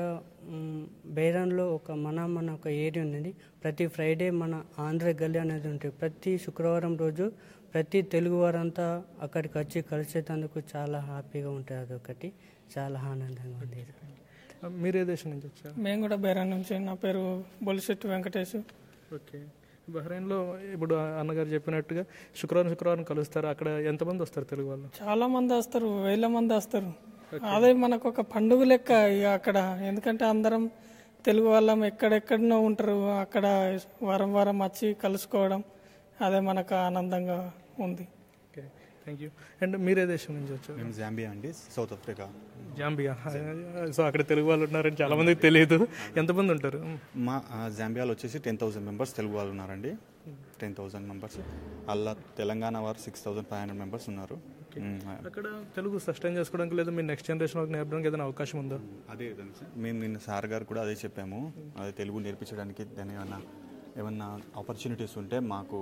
బైరాన్లో ఒక మన మన ఒక ఏరియా ఉన్నది. ప్రతి ఫ్రైడే మన ఆంధ్ర గల్లీ అనేది ఉంటుంది. ప్రతి శుక్రవారం రోజు ప్రతి తెలుగు వారంతా అక్కడికి వచ్చి కలిసేందుకు చాలా హ్యాపీగా ఉంటుంది. అదొకటి చాలా ఆనందంగా ఉంది. మీరే దేశం నుంచి వచ్చారు? మేము కూడా బైరాన్ నుంచి. నా పేరు బొలిశెట్టి వెంకటేష్. ఓకే, బహ్రెయిన్లో ఇప్పుడు అన్నగారు చెప్పినట్టుగా శుక్రవారం శుక్రవారం కలుస్తారు. అక్కడ ఎంతమంది వస్తారు తెలుగు వాళ్ళు? చాలా మంది వస్తారు, వేల మంది వస్తారు. అదే మనకు ఒక పండుగ లెక్క ఇక అక్కడ. ఎందుకంటే అందరం తెలుగు వాళ్ళం ఎక్కడెక్కడనో ఉంటారు, అక్కడ వారం వారం వచ్చి కలుసుకోవడం అదే మనకు ఆనందంగా ఉంది. Okay, thank you. అండ్ మీరే దేశం నుంచి వచ్చారు? మేము జాంబియా అండి, సౌత్ ఆఫ్రికా. జాంబియా. సో అక్కడ తెలుగు వాళ్ళు ఉన్నారని చాలా మందికి తెలియదు. ఎంతమంది ఉంటారు? మా జాంబియాలో వచ్చేసి టెన్ థౌసండ్ మెంబర్స్ తెలుగు వాళ్ళు ఉన్నారండి. Ten thousand members. అలా తెలంగాణ వారు six thousand five hundred members ఉన్నారు. అక్కడ తెలుగు సస్టైన్ చేసుకోవడానికి లేదా మీ నెక్స్ట్ జనరేషన్ నేర్పడానికి ఏదైనా అవకాశం ఉందా? అదే మేము నిన్న సార్ గారు కూడా అదే చెప్పాము. అదే తెలుగు నేర్పించడానికి దాని ఏమన్నా ఏమన్నా ఆపర్చునిటీస్ ఉంటే మాకు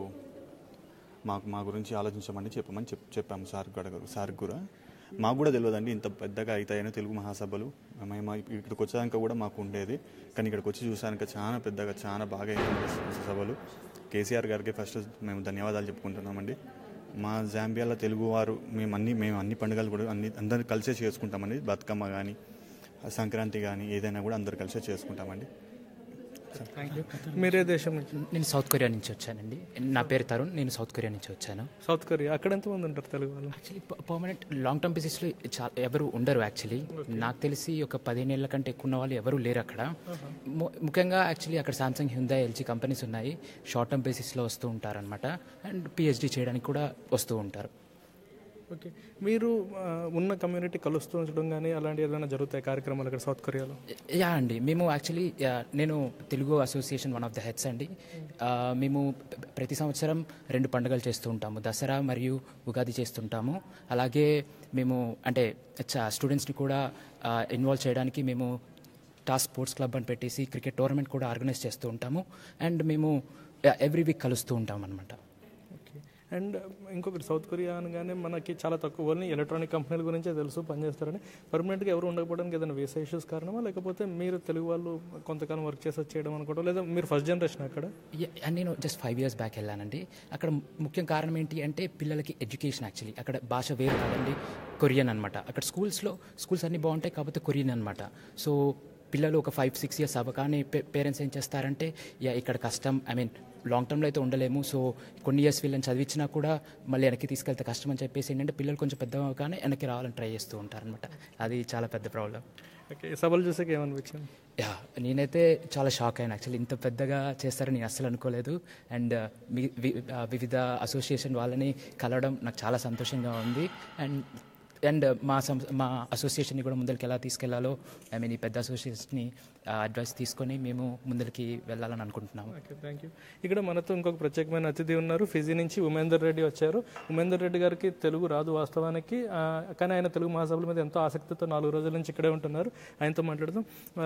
మాకు మా గురించి ఆలోచించమని చెప్పమని చెప్ చెప్పాము సార్ కూడా సార్ కూడా. మాకు కూడా తెలియదండి ఇంత పెద్దగా అవుతాయని తెలుగు మహాసభలు. మేము ఇక్కడికి వచ్చాక కూడా మాకు ఉండేది, కానీ ఇక్కడికి వచ్చి చూసాక చాలా పెద్దగా చాలా బాగా అవుతుంది సభలు. కేసీఆర్ గారికి ఫస్ట్ మేము ధన్యవాదాలు చెప్పుకుంటున్నామండి. మా జాంబియాలో తెలుగువారు మేము అన్ని మేము అన్ని పండుగలు కూడా అన్ని అందరూ కలిసే చేసుకుంటామండి. బతుకమ్మ కానీ సంక్రాంతి కానీ ఏదైనా కూడా అందరు కలిసే చేసుకుంటామండి. Thank you. మీరే దేశం నుంచి? నేను సౌత్ కొరియా నుంచి వచ్చానండి. నా పేరు తరుణ్, నేను సౌత్ కొరియా నుంచి వచ్చాను. సౌత్ కొరియా అక్కడ ఎంతమంది ఉంటారు తెలుగు వాళ్ళు? యాక్చువల్లీ పర్మనెంట్ లాంగ్ టర్మ్ బేసిస్లో చాలా ఎవరు ఉండరు. యాక్చువల్లీ నాకు తెలిసి ఒక పదిహేను ఏళ్ళ కంటే ఎక్కువ ఉన్న వాళ్ళు ఎవరు లేరు అక్కడ. ముఖ్యంగా యాక్చువల్లీ అక్కడ సామ్సంగ్, హ్యుందాయ్, ఎల్జీ కంపెనీస్ ఉన్నాయి. షార్ట్ టర్మ్ బేసిస్లో వస్తూ ఉంటారనమాట. అండ్ పిహెచ్డి చేయడానికి కూడా వస్తూ ఉంటారు. ఓకే, మీరు ఉన్న కమ్యూనిటీ కలుస్తూ ఉంచడం కానీ అలాంటి ఏదైనా జరుగుతాయి కార్యక్రమాలు అక్కడ సౌత్ కొరియాలో? యా అండి, మేము యాక్చువల్లీ నేను Telugu association one of the heads అండి. మేము ప్రతి సంవత్సరం రెండు పండుగలు చేస్తూ ఉంటాము, దసరా మరియు ఉగాది చేస్తుంటాము. అలాగే మేము అంటే స్టూడెంట్స్ని కూడా ఇన్వాల్వ్ చేయడానికి మేము టాస్ స్పోర్ట్స్ క్లబ్ అని పెట్టేసి క్రికెట్ టోర్నమెంట్ కూడా ఆర్గనైజ్ చేస్తూ ఉంటాము. అండ్ మేము ఎవ్రీ వీక్ కలుస్తూ ఉంటాం అనమాట. అండ్ ఇంకొకటి, సౌత్ కొరియా అనగానే మనకి చాలా తక్కువ ఓన్లీ ఎలక్ట్రానిక్ కంపెనీల గురించే తెలుసు పనిచేస్తారని. పర్మనెంట్గా ఎవరు ఉండకపోవడానికి ఏదైనా వీసా ఇష్యూస్ కారణమా, లేకపోతే మీరు తెలుగు వాళ్ళు కొంతకాలం వర్క్ చేసి వచ్చేయడం అనుకోవడం, లేదా మీరు ఫస్ట్ జనరేషన్ అక్కడ? నేను జస్ట్ ఫైవ్ ఇయర్స్ బ్యాక్ వెళ్ళానండి. అక్కడ ముఖ్య కారణం ఏంటి అంటే పిల్లలకి ఎడ్యుకేషన్. యాక్చువల్లీ అక్కడ భాష వేరు కాదండి, కొరియన్ అనమాట. అక్కడ స్కూల్స్లో స్కూల్స్ అన్నీ బాగుంటాయి, కాకపోతే కొరియన్ అనమాట. సో పిల్లలు ఒక ఫైవ్ సిక్స్ ఇయర్స్ అవ్వగానే పేరెంట్స్ ఏం చేస్తారంటే యా ఇక్కడ కష్టం, ఐ మీన్ లాంగ్ టర్మ్లో అయితే ఉండలేము, సో కొన్ని ఇయర్స్ వీళ్ళని చదివించినా కూడా మళ్ళీ వెనక్కి తీసుకెళ్తే కష్టం అని చెప్పేసి ఏంటంటే పిల్లలు కొంచెం పెద్దగా కానీ వెనక్కి రావాలని ట్రై చేస్తూ ఉంటారనమాట. అది చాలా పెద్ద ప్రాబ్లం. ఓకే, సభలు చూసాక ఏమనిపించింది? యా నేనైతే చాలా షాక్ అయ్యాను. యాక్చువల్లీ ఇంత పెద్దగా చేస్తారని నేను అస్సలు అనుకోలేదు. అండ్ వివిధ అసోసియేషన్ వాళ్ళని కలవడం నాకు చాలా సంతోషంగా ఉంది. అండ్ అండ్ మా సం మా అసోసియేషన్ని కూడా ముందరికి ఎలా తీసుకెళ్లాలో, ఐ మీన్ ఈ పెద్ద అసోసియేషన్ని అడ్వైస్ తీసుకొని మేము ముందరికి వెళ్ళాలని అనుకుంటున్నాము. Okay, thank you. ఇక్కడ మనతో ఇంకొక ప్రత్యేకమైన అతిథి ఉన్నారు. ఫిజీ నుంచి ఉమేందర్ రెడ్డి వచ్చారు. ఉమేందర్ రెడ్డి గారికి తెలుగు రాదు వాస్తవానికి, కానీ ఆయన తెలుగు మహాసభల మీద ఎంతో ఆసక్తితో నాలుగు రోజుల నుంచి ఇక్కడే ఉంటున్నారు. ఆయనతో మాట్లాడదాం.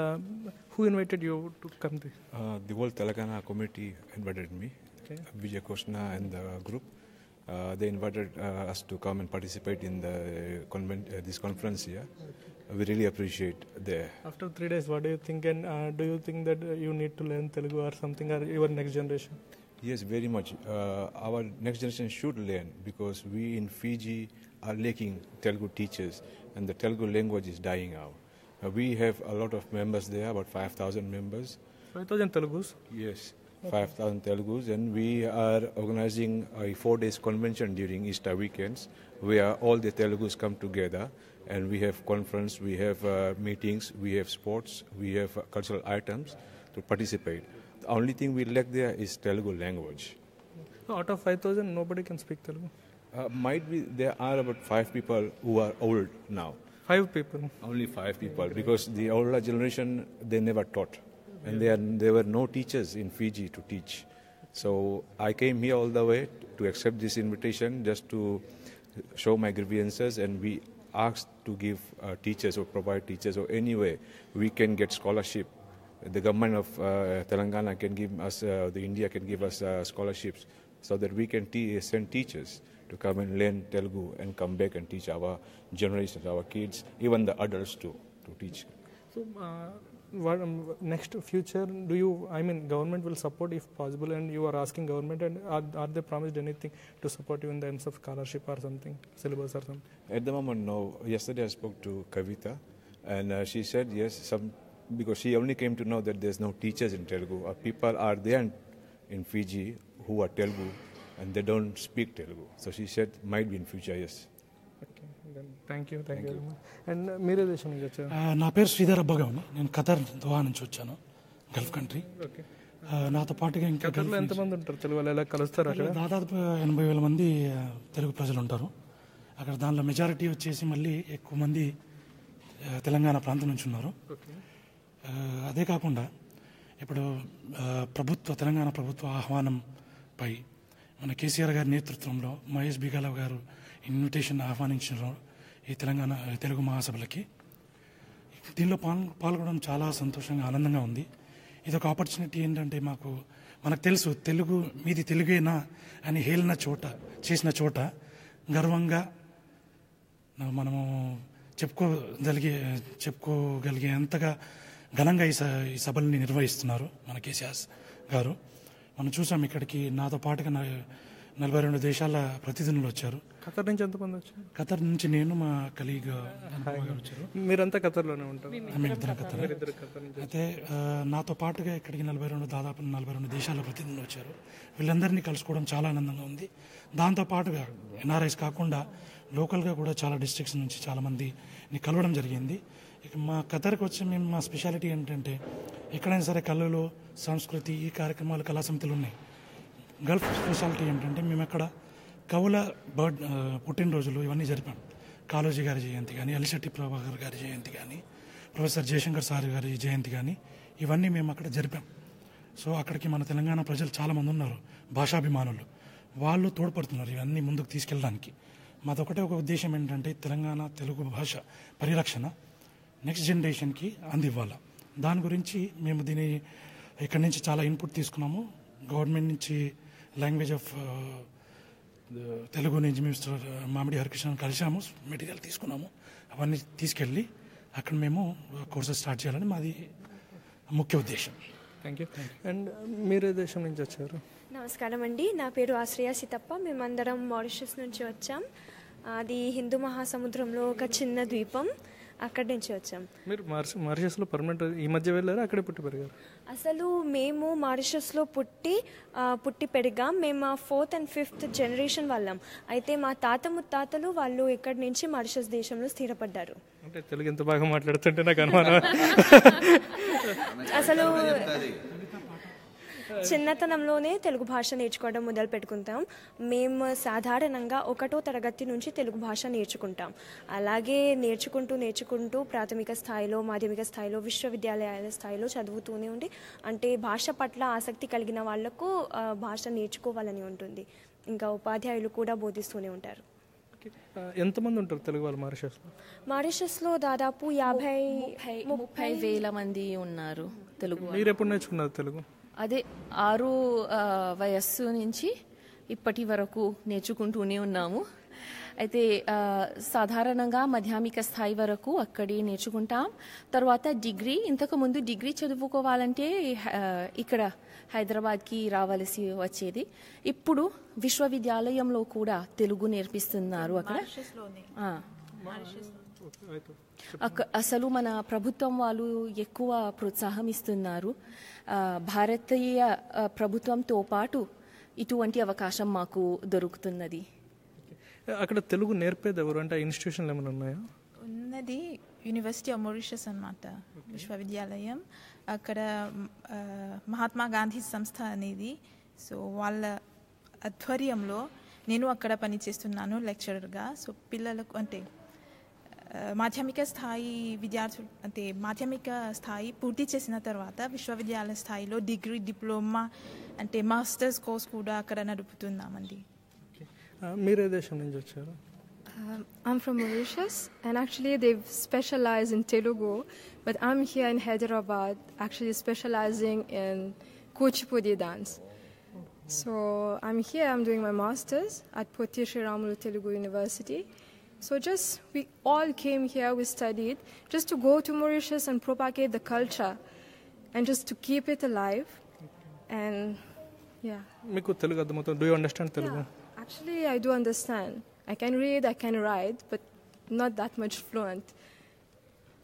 Who invited you to come? The whole Telangana committee invited me, Vijay Krishna and the group. Uh, they invited uh, us to come and participate in the convent, uh, this conference here. We really appreciate the. After three days, what do you think? And uh, do you think that you need to learn Telugu or something, or your next generation? Yes, very much. Uh, our next generation should learn, because we in Fiji are lacking Telugu teachers, and the Telugu language is dying out. Uh, we have a lot of members there, about five thousand members. five thousand Telugus? Yes. five thousand Telugus, and we are organizing a four days convention during Easter weekends where all the Telugus come together, and we have conference, we have uh, meetings, we have sports, we have uh, cultural items to participate. The only thing we lack there is Telugu language. So out of five thousand, nobody can speak Telugu? Uh, might be there are about five people who are old now. Five people? Only five people, because the older generation, they never taught. And there, there were no teachers in Fiji to teach. So I came here all the way to accept this invitation just to show my grievances, and we asked to give uh, teachers or provide teachers, or any way we can get scholarship. The government of uh, Telangana can give us, uh, the India can give us uh, scholarships so that we can te- send teachers to come and learn Telugu and come back and teach our generations, our kids, even the adults too, to teach. So, uh, what um, next future do you, I mean, government will support if possible, and you are asking government, and are, are they promised anything to support you in terms of scholarship or something, syllabus or something? At the moment, no. Yesterday I spoke to Kavita, and uh, she said yes, some, because she only came to know that there's no teachers in Telugu. Uh, people are there in Fiji who are Telugu and they don't speak Telugu. So she said, might be in future, yes. Okay, then thank you, thank you. And మీరే దేశం నుంచి వచ్చారు? నా పేరు శ్రీధర్ అబ్బగౌని, నేను Qatar Doha నుంచి వచ్చాను, Gulf country. నాతో పాటుగా ఇంకా ఖతర్లో ఎంతమంది ఉంటారు తెలుగు వాళ్ళు, ఎలా కలుస్తారు అక్కడ? దాదాపు ఎనభై వేల మంది తెలుగు ప్రజలు ఉంటారు అక్కడ. దానిలో మెజారిటీ వచ్చేసి మళ్ళీ ఎక్కువ మంది తెలంగాణ ప్రాంతం నుంచి ఉన్నారు. అదే కాకుండా ఇప్పుడు ప్రభుత్వ తెలంగాణ ప్రభుత్వ ఆహ్వానంపై మన కేసీఆర్ గారి నేతృత్వంలో మహేష్ బిగాల గారు ఇన్విటేషన్ ఆహ్వానించారు ఈ తెలంగాణ తెలుగు మహాసభలకి. దీనిలో పాల్ పాల్గొనడం చాలా సంతోషంగా ఆనందంగా ఉంది. ఇది ఒక ఆపర్చునిటీ ఏంటంటే, మాకు మనకు తెలుసు తెలుగు మీది తెలుగేనా అని హేళన చోట చేసిన చోట గర్వంగా మనము చెప్పుకోగలిగే చెప్పుకోగలిగే అంతగా ఘనంగా ఈ ఈ సభల్ని నిర్వహిస్తున్నారు మన కేసీఆర్ గారు. మనం చూసాం ఇక్కడికి నాతో పాటుగా నలభై రెండు దేశాల ప్రతినిధులు వచ్చారు. ఖతర్ నుంచి ఎంతమంది వచ్చారు? ఖతర్ నుంచి నేను, మా కలీగ్ వచ్చారు. మీరంతా ఖతర్లోనే ఉంటారు? మేమిద్దరం ఖతర్. అయితే నాతో పాటుగా ఇక్కడికి నలభై రెండు దాదాపు నలభై రెండు దేశాల ప్రతినిధులు వచ్చారు. వీళ్ళందరినీ కలుసుకోవడం చాలా ఆనందంగా ఉంది. దాంతో పాటుగా ఎన్ఆర్ఐస్ కాకుండా లోకల్గా కూడా చాలా డిస్ట్రిక్ట్స్ నుంచి చాలామందిని కలవడం జరిగింది. ఇక మా ఖతర్కి వచ్చి మేము మా స్పెషాలిటీ ఏంటంటే, ఎక్కడైనా సరే కళలు, సంస్కృతి, ఈ కార్యక్రమాలు, కళా సమితులు ఉన్నాయి. గల్ఫ్ స్పెషాలిటీ ఏంటంటే, మేము అక్కడ కవుల బర్డ్ పుట్టినరోజులు ఇవన్నీ జరిపాం. కాళోజీ గారి జయంతి కానీ, అలిశెట్టి ప్రభాకర్ గారి జయంతి కానీ, ప్రొఫెసర్ జయశంకర్ సార్ గారి జయంతి కానీ, ఇవన్నీ మేము అక్కడ జరిపాం. సో అక్కడికి మన తెలంగాణ ప్రజలు చాలామంది ఉన్నారు, భాషాభిమానులు. వాళ్ళు తోడ్పడుతున్నారు ఇవన్నీ ముందుకు తీసుకెళ్ళడానికి. మాదొకటే ఒక ఉద్దేశం ఏంటంటే, తెలంగాణ తెలుగు భాష పరిరక్షణ నెక్స్ట్ జనరేషన్కి అందివ్వాలి. దాని గురించి మేము దీని ఇక్కడి నుంచి చాలా ఇన్పుట్ తీసుకున్నాము. గవర్నమెంట్ నుంచి లాంగ్వేజ్ ఆఫ్ తెలుగు నుంచి మినిస్టర్ మామిడి హరికృష్ణ కలిసాము, మెటీరియల్ తీసుకున్నాము. అవన్నీ తీసుకెళ్ళి అక్కడ మేము కోర్సెస్ స్టార్ట్ చేయాలని మాది ముఖ్య ఉద్దేశం. Thank you. అండ్ మీరే దేశం నుంచి వచ్చారు? నమస్కారం అండి, నా పేరు ఆశ్రయ సీతప్ప. మేమందరం మారిషస్ నుంచి వచ్చాం. అది హిందూ మహాసముద్రంలో ఒక చిన్న ద్వీపం, అక్కడి నుంచి వచ్చాం. మీరు మారిషస్లో పర్మనెంట్ ఈ మధ్య వెళ్ళారు, అక్కడే పుట్టి పెరిగారు? అసలు మేము మారిషస్లో పుట్టి పుట్టి పెరిగాం. మేము ఫోర్త్ అండ్ ఫిఫ్త్ జనరేషన్ వాళ్ళం. అయితే మా తాత ముత్తాతలు వాళ్ళు ఇక్కడి నుంచి మారిషస్ దేశంలో స్థిరపడ్డారు. అంటే తెలుగు ఎంత బాగా మాట్లాడుతుంటే నాకు అనుమానం. అసలు చిన్నతనంలోనే తెలుగు భాష నేర్చుకోవడం మొదలు పెట్టుకుంటాం. మేము సాధారణంగా ఒకటో తరగతి నుంచి తెలుగు భాష నేర్చుకుంటాం. అలాగే నేర్చుకుంటూ నేర్చుకుంటూ ప్రాథమిక స్థాయిలో, మాధ్యమిక స్థాయిలో, విశ్వవిద్యాలయాల స్థాయిలో చదువుతూనే ఉండి, అంటే భాష పట్ల ఆసక్తి కలిగిన వాళ్లకు భాష నేర్చుకోవాలని ఉంటుంది. ఇంకా ఉపాధ్యాయులు కూడా బోధిస్తూనే ఉంటారు. ఎంతమంది ఉంటారు తెలుగు వాళ్ళు మారిషస్లో? మారిషస్లో దాదాపు యాభై ముప్పై వేల మంది ఉన్నారు తెలుగు. మీరు ఎప్పుడు నేర్చుకున్నారు తెలుగు? అదే ఆరు వయస్సు నుంచి ఇప్పటి వరకు నేర్చుకుంటూనే ఉన్నాము. అయితే సాధారణంగా మాధ్యమిక స్థాయి వరకు అక్కడే నేర్చుకుంటాం. తర్వాత డిగ్రీ, ఇంతకుముందు డిగ్రీ చదువుకోవాలంటే ఇక్కడ హైదరాబాద్కి రావాల్సి వచ్చేది. ఇప్పుడు విశ్వవిద్యాలయంలో కూడా తెలుగు నేర్పిస్తున్నారు అక్కడ. అసలు మన ప్రభుత్వం వాళ్ళు ఎక్కువ ప్రోత్సాహం ఇస్తున్నారు. భారతీయ ప్రభుత్వంతో పాటు ఇటువంటి అవకాశం మాకు దొరుకుతున్నది. అక్కడ తెలుగు నేర్పేది ఎవరు? అంటే ఇన్స్టిట్యూషన్లు ఏమైనా ఉన్నాయా? ఉన్నది యూనివర్సిటీ ఆఫ్ మారిషస్ అన్నమాట, విశ్వవిద్యాలయం. అక్కడ మహాత్మా గాంధీ సంస్థ అనేది, సో వాళ్ళ ఆధ్వర్యంలో నేను అక్కడ పనిచేస్తున్నాను లెక్చరర్గా. సో పిల్లలకు అంటే మాధ్యమిక స్థాయి విద్యార్థులు అంటే మాధ్యమిక స్థాయి పూర్తి చేసిన తర్వాత విశ్వవిద్యాలయ స్థాయిలో డిగ్రీ, డిప్లొమా అంటే మాస్టర్స్ కోర్స్ కూడా అక్కడ నడుపుతున్నామండి. మీరే దేశం నుంచి వచ్చారు? Um, I'm from Mauritius, and actually they've specialized in Telugu, but I'm here in Hyderabad actually specializing in Kuchipudi dance. So I'm here, I'm doing my master's at Potti Sri Ramulu Telugu University. So just, we all came here, we studied, just to go to Mauritius and propagate the culture, and just to keep it alive, and yeah. Meeku Telugu adhamautundi? Do you understand Telugu? Yeah, actually I do understand. I can read, I can write, but not that much fluent.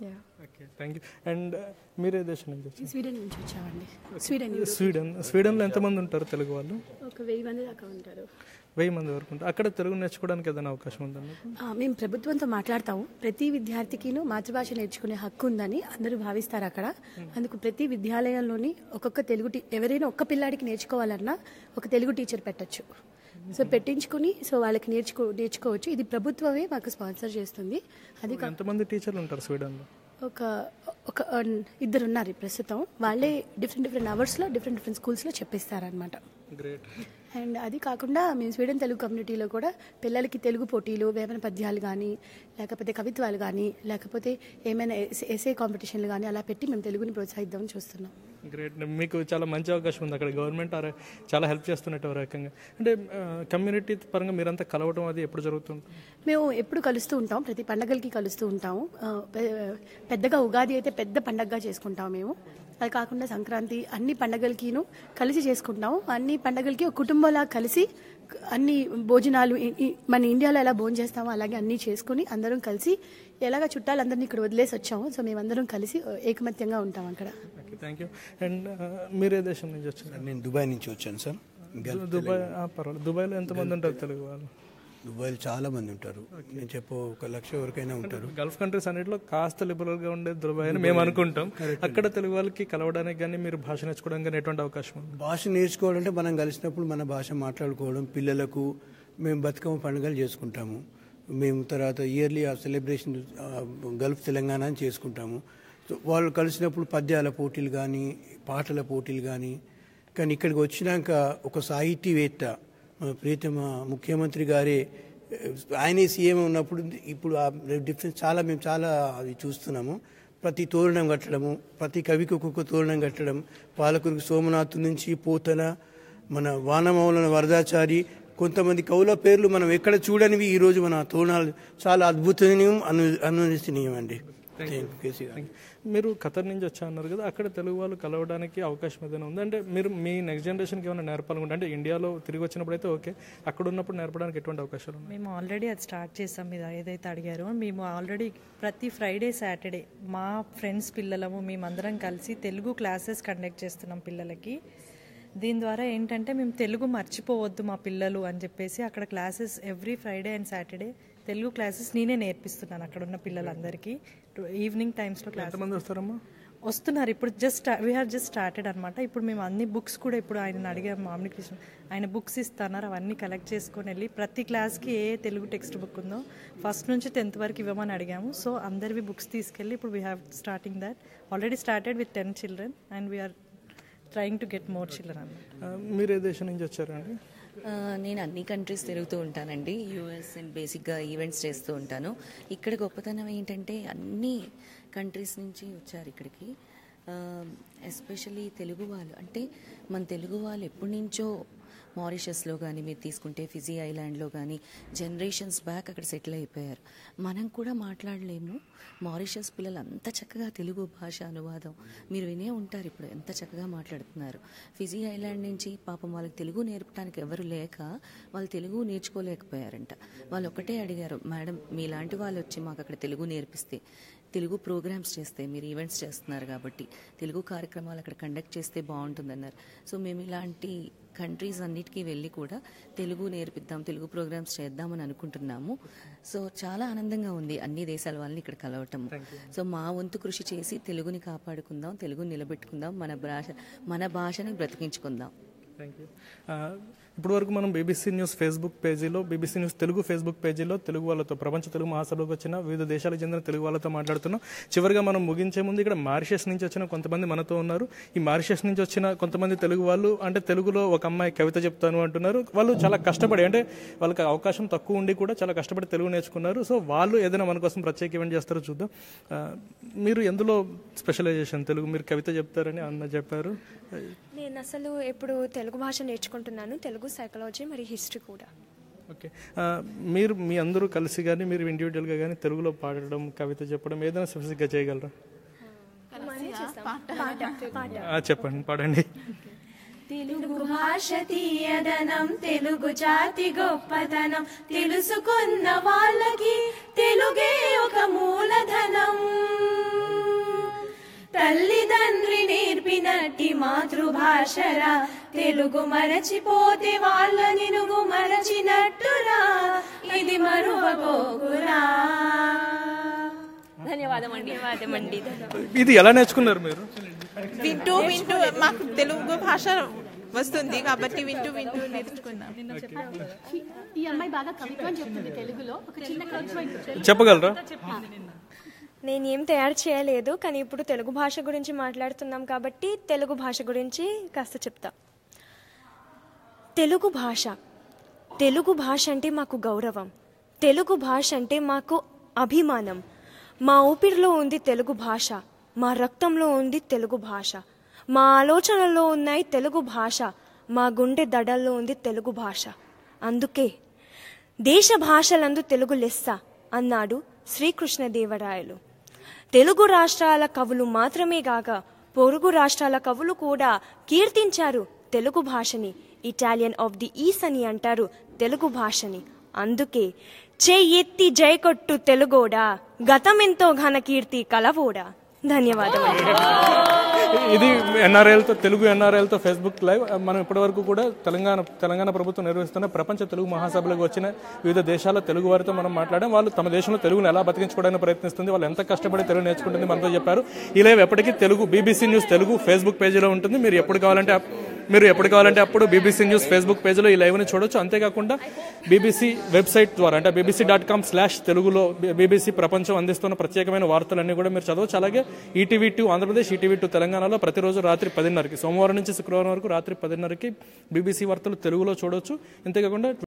Yeah. Okay thank you. And మీరే దేశం నుంచి వచ్చారు? Sweden నుంచి వచ్చామండి. Sweden Sweden స్వీడన్లో ఎంతమంది ఉంటారు తెలుగు వాళ్ళు? ఒక వెయ్యి మంది దాకా ఉంటారు. వెయ్యి మంది వరకు ఉంటారు. అక్కడ తెలుగు నేర్చుకోవడానికి ఏదైనా అవకాశం ఉందండి? మేము ప్రభుత్వంతో మాట్లాడతాము. ప్రతి విద్యార్థికిను మాతృభాష నేర్చుకునే హక్కు ఉందని అందరూ భావిస్తారు అక్కడ. అందుకు ప్రతి విద్యాలయంలోని ఒక్కొక్క తెలుగు టీ ఎవరైనా ఒక్క పిల్లాడికి నేర్చుకోవాలన్నా ఒక తెలుగు టీచర్ పెట్టచ్చు. సో పెట్టించుకుని సో వాళ్ళకి నేర్చుకో నేర్చుకోవచ్చు. ఇది ప్రభుత్వమే మాకు స్పాన్సర్ చేస్తుంది. అది ఎంతమంది టీచర్లు ఉంటారు స్వీడన్లో? ఒక ఒక ఇద్దరు ఉన్నారు ప్రస్తుతం. వాళ్ళే డిఫరెంట్ డిఫరెంట్ అవర్స్లో డిఫరెంట్ డిఫరెంట్ స్కూల్స్లో చెప్పిస్తారనమాట. గ్రేట్. అండ్ అది కాకుండా మేము స్వీడన్ తెలుగు కమ్యూనిటీలో కూడా పిల్లలకి తెలుగు పోటీలు, వేమన పద్యాలు కానీ లేకపోతే కవిత్వాలు కానీ లేకపోతే ఏమైనా ఎస్ఏ కాంపిటీషన్లు కానీ అలా పెట్టి మేము తెలుగుని ప్రోత్సహిద్దామని చూస్తున్నాం. గ్రేట్. మీకు చాలా మంచి అవకాశం ఉంది అక్కడ. గవర్నమెంట్ చాలా హెల్ప్ చేస్తున్నట్టు ఒక రకంగా. అంటే కమ్యూనిటీ పరంగా మీరంతా కలవడం అది ఎప్పుడు జరుగుతుంది? మేము ఎప్పుడు కలుస్తూ ఉంటాం. ప్రతి పండగలకి కలుస్తూ ఉంటాము. పెద్దగా ఉగాది అయితే పెద్ద పండగగా చేసుకుంటాం మేము. అది కాకుండా సంక్రాంతి అన్ని పండగలకిను కలిసి చేసుకుంటాము. అన్ని పండగలకి ఒక కుటుంబంలా కలిసి అన్ని భోజనాలు మన ఇండియాలో ఎలా భోజనం చేస్తామో అలాగే అన్నీ చేసుకుని అందరం కలిసి ఎలాగ చుట్టాలందరినీ ఇక్కడ వదిలేసి వచ్చాము. సో మేమందరం కలిసి ఏకమత్యంగా ఉంటాం అక్కడ. Thank you. అండ్ మీరే దేశం నుంచి వచ్చారు? నేను దుబాయ్ నుంచి వచ్చాను సార్. దుబాయ్ పర్వాలేదు. దుబాయ్లో ఎంతమంది ఉంటారు తెలుగు వాళ్ళు? దుబాయ్లో చాలా మంది ఉంటారు. నేను చెప్పు ఒక లక్ష వరకైనా ఉంటారు. గల్ఫ్ కంట్రీస్ అన్నింటిలో కాస్త లిబరల్గా ఉండే దుబాయ్ అని మేము అనుకుంటాం. అక్కడ తెలుగు వాళ్ళకి కలవడానికి కానీ మీరు భాష నేర్చుకోవడానికి కానీ ఎటువంటి అవకాశం ఉంది? భాష నేర్చుకోవాలంటే మనం కలిసినప్పుడు మన భాష మాట్లాడుకోవడం, పిల్లలకు మేము బతుకమ్మ పండుగలు చేసుకుంటాము. మేము తర్వాత ఇయర్లీ ఆ సెలబ్రేషన్ గల్ఫ్ తెలంగాణ అని చేసుకుంటాము. సో వాళ్ళు కలిసినప్పుడు పద్యాల పోటీలు కానీ పాటల పోటీలు కానీ. కానీ ఇక్కడికి వచ్చినాక ఒక సాహితీవేత్త ప్రీతమ ముఖ్యమంత్రి గారే ఆయనే సీఎం ఉన్నప్పుడు ఇప్పుడు ఆ డిఫరెన్స్ చాలా మేము చాలా అది చూస్తున్నాము. ప్రతి తోరణం కట్టడము, ప్రతి కవికి ఒక్కొక్క తోరణం కట్టడం, పాలకురికి సోమనాథ్ నుంచి పోతన, మన వానమౌలన వరదాచారి, కొంతమంది కవుల పేర్లు మనం ఎక్కడ చూడనివి ఈరోజు మన తోరణాలు చాలా అద్భుతనీయం అను అనునిస్తనీయం అండి. మీరు ఖతర్ నుంచి వచ్చా అన్నారు కదా, అక్కడ తెలుగు వాళ్ళు కలవడానికి అవకాశం ఏదైనా ఉంది? అంటే మీరు మీ నెక్స్ట్ జనరేషన్కి ఏమైనా నేర్పాలనుకుంటే, అంటే ఇండియాలో తిరిగి వచ్చినప్పుడు అయితే ఓకే, అక్కడ ఉన్నప్పుడు నేర్పడానికి ఎటువంటి అవకాశాలు ఉన్నాయి? మేము ఆల్రెడీ అది స్టార్ట్ చేస్తాం. మీరు ఏదైతే అడిగారో మేము ఆల్రెడీ ప్రతి ఫ్రైడే సాటర్డే మా ఫ్రెండ్స్ పిల్లలము మేమందరం కలిసి తెలుగు క్లాసెస్ కండక్ట్ చేస్తున్నాం పిల్లలకి. దీని ద్వారా ఏంటంటే మేము తెలుగు మర్చిపోవద్దు మా పిల్లలు అని చెప్పేసి అక్కడ classes every Friday and Saturday Telugu classes నేనే నేర్పిస్తున్నాను అక్కడ ఉన్న పిల్లలందరికీ. ఈవినింగ్ టైమ్స్లో క్లాస్ వస్తారమ్మా వస్తున్నారు. ఇప్పుడు just we have just started అనమాట. ఇప్పుడు మేము అన్ని బుక్స్ కూడా ఇప్పుడు ఆయన అడిగాము, మామిడి కృష్ణ ఆయన బుక్స్ ఇస్తున్నారు, అవన్నీ కలెక్ట్ చేసుకొని వెళ్ళి ప్రతి క్లాస్కి ఏ తెలుగు టెక్స్ట్ బుక్ ఉందో ఫస్ట్ నుంచి టెన్త్ వరకు ఇవ్వమని అడిగాము. సో అందరివి బుక్స్ తీసుకెళ్ళి ఇప్పుడు we have starting that. Already started with ten children and we are trying to get more children అన్నమాట. మీరు ఏ దేశం నుంచి వచ్చారండి? నేను అన్ని కంట్రీస్ తిరుగుతూ ఉంటానండి. యూఎస్ అండ్ బేసిక్గా ఈవెంట్స్ చేస్తూ ఉంటాను. ఇక్కడ గొప్పతనం ఏంటంటే అన్ని కంట్రీస్ నుంచి వచ్చారు ఇక్కడికి. ఎస్పెషలీ తెలుగు వాళ్ళు, అంటే మన తెలుగు వాళ్ళు ఎప్పటి నుంచో మారిషస్లో కానీ మీరు తీసుకుంటే ఫిజీ ఐలాండ్లో కానీ జనరేషన్స్ బ్యాక్ అక్కడ సెటిల్ అయిపోయారు. మనం కూడా మాట్లాడలేము. మారిషస్ పిల్లలు అంత చక్కగా తెలుగు భాష అనువాదం మీరు వినే ఉంటారు, ఇప్పుడు ఎంత చక్కగా మాట్లాడుతున్నారు. ఫిజీ ఐలాండ్ నుంచి పాపం వాళ్ళకి తెలుగు నేర్పడానికి ఎవరు లేక వాళ్ళు తెలుగు నేర్చుకోలేకపోయారంట. వాళ్ళు ఒకటే అడిగారు, మేడం మీలాంటి వాళ్ళు వచ్చి మాకు అక్కడ తెలుగు నేర్పిస్తే, తెలుగు ప్రోగ్రామ్స్ చేస్తే, మీరు ఈవెంట్స్ చేస్తున్నారు కాబట్టి తెలుగు కార్యక్రమాలు అక్కడ కండక్ట్ చేస్తే బాగుంటుందన్నారు. సో మేము ఇలాంటి కంట్రీస్ అన్నిటికీ వెళ్ళి కూడా తెలుగు నేర్పిద్దాం, తెలుగు ప్రోగ్రామ్స్ చేద్దామని అనుకుంటున్నాము. సో చాలా ఆనందంగా ఉంది అన్ని దేశాల వాళ్ళని ఇక్కడ కలవటం. సో మా వంతు కృషి చేసి తెలుగుని కాపాడుకుందాం, తెలుగుని నిలబెట్టుకుందాం, మన భాష మన భాషని బ్రతికించుకుందాం. Thank you. ఇప్పుడు వరకు మనం బీబీసీ న్యూస్ ఫేస్బుక్ పేజీలో, బీబీసీ న్యూస్ తెలుగు ఫేస్బుక్ పేజీలో తెలుగు వాళ్ళతో, ప్రపంచ తెలుగు మహాసభలోకి వచ్చిన వివిధ దేశాలకు చెందిన తెలుగు వాళ్ళతో మాట్లాడుతున్నాం. చివరిగా మనం ముగించే ముందు ఇక్కడ మారిషస్ నుంచి వచ్చిన కొంతమంది మనతో ఉన్నారు. ఈ మారిషస్ నుంచి వచ్చిన కొంతమంది తెలుగు వాళ్ళు, అంటే తెలుగులో ఒక అమ్మాయి కవిత చెప్తాను అంటున్నారు. వాళ్ళు చాలా కష్టపడి, అంటే వాళ్ళకి అవకాశం తక్కువ ఉండి కూడా చాలా కష్టపడి తెలుగు నేర్చుకున్నారు. సో వాళ్ళు ఏదైనా మన కోసం ప్రత్యేక ఈవెంట్ చేస్తారో చూద్దాం. మీరు ఎందులో స్పెషలైజేషన్? తెలుగు, మీరు కవిత చెప్తారని అన్న చెప్పారు. నేను అసలు ఇప్పుడు తెలుగు భాష నేర్చుకుంటున్నాను, తెలుగు సైకాలజీ మరియు హిస్టరీ కూడా. ఓకే, మీరు మీ అందరూ కలిసి కానీ మీరు ఇండివిజువల్గా కానీ తెలుగులో పాడడం, కవిత చెప్పడం ఏదైనా స్పెసిఫిక్గా చేయగలరా? చెప్పండి, పాడండి. తెలుగు భాష తీయదనం, తెలుగు జాతి గొప్పతనం, తెలుసుకున్న వాళ్ళకి తెలుగే ఒక మూలధనం. తల్లిదండ్రి నేర్పినట్టి మాతృభాషరా తెలుగు మరచిపోతే వాళ్ళ నినుగు మరచినట్టురా ఇది మరువబోకురా. ధన్యవాదం అండి. ధన్యవాదమండి. ఇది ఎలా నేర్చుకున్నారు మీరు? వింటూ వింటూ మాకు తెలుగు భాష వస్తుంది కాబట్టి వింటూ వింటూ నేర్చుకున్నాం. ఈ అమ్మాయి బాగా కవిత్వం చెప్తుంది తెలుగులో. ఒక చిన్న కవిత్వం చెప్పగలరా? నేను ఏం తయారు చేయలేదు, కానీ ఇప్పుడు తెలుగు భాష గురించి మాట్లాడుతున్నాం కాబట్టి తెలుగు భాష గురించి కాస్త చెప్తా. తెలుగు భాష తెలుగు భాష అంటే మాకు గౌరవం, తెలుగు భాష అంటే మాకు అభిమానం. మా ఊపిరిలో ఉంది తెలుగు భాష, మా రక్తంలో ఉంది తెలుగు భాష, మా ఆలోచనల్లో ఉన్నాయి తెలుగు భాష, మా గుండె దడల్లో ఉంది తెలుగు భాష. అందుకే దేశ భాషలందు తెలుగు లెస్స అన్నాడు శ్రీకృష్ణదేవరాయలు. తెలుగు రాష్ట్రాల కవులు మాత్రమే కాక పొరుగు రాష్ట్రాల కవులు కూడా కీర్తించారు తెలుగు భాషని. ఇటాలియన్ ఆఫ్ ది ఈస్ట్ అని అంటారు తెలుగు భాషని. అందుకే చెయ్యెత్తి జై కొట్టు తెలుగోడా, గతమెంతో ఘన కీర్తి కలవోడా. ధన్యవాదములు. ఇది ఎన్ఆర్ఐలతో తెలుగు ఎన్ఆర్ఐలతో ఫేస్బుక్ లైవ్. మనం ఇప్పటివరకు కూడా తెలంగాణ తెలంగాణ ప్రభుత్వం నిర్వహిస్తున్న ప్రపంచ తెలుగు మహాసభలకు వచ్చిన వివిధ దేశాల తెలుగు వారితో మనం మాట్లాడాం. వాళ్ళు తమ దేశంలో తెలుగును ఎలా బతికించుకోవడానికి ప్రయత్నిస్తుంది, వాళ్ళు ఎంత కష్టపడి తెలుగు నేర్చుకుంటుంది మనతో చెప్పారు. ఈ లైవ్ ఎప్పటికీ Telugu BBC news Telugu Facebook పేజీలో ఉంటుంది. మీరు ఎప్పుడు కావాలంటే మీరు ఎప్పుడు కావాలంటే అప్పుడు బీబీసీ న్యూస్ ఫేస్బుక్ పేజీలో ఈ లైవ్ని చూడొచ్చు. అంతేకాకుండా బీబీసీ వెబ్సైట్ ద్వారా అంటే బీబీసీ డాట్ కామ్ స్లాష్ తెలుగులో బీబీసీ ప్రపంచం అందిస్తున్న ప్రత్యేకమైన వార్తలన్నీ కూడా మీరు చదవచ్చు. అలాగే ETV two Andhra Pradesh, ETV two తెలంగాణలో ప్రతిరోజు రాత్రి పదిన్నరకి సోమవారం నుంచి శుక్రవారం వరకు రాత్రి పదిన్నరకి బీబీసీ వార్తలు తెలుగులో చూడొచ్చు. అంతేకాకుండా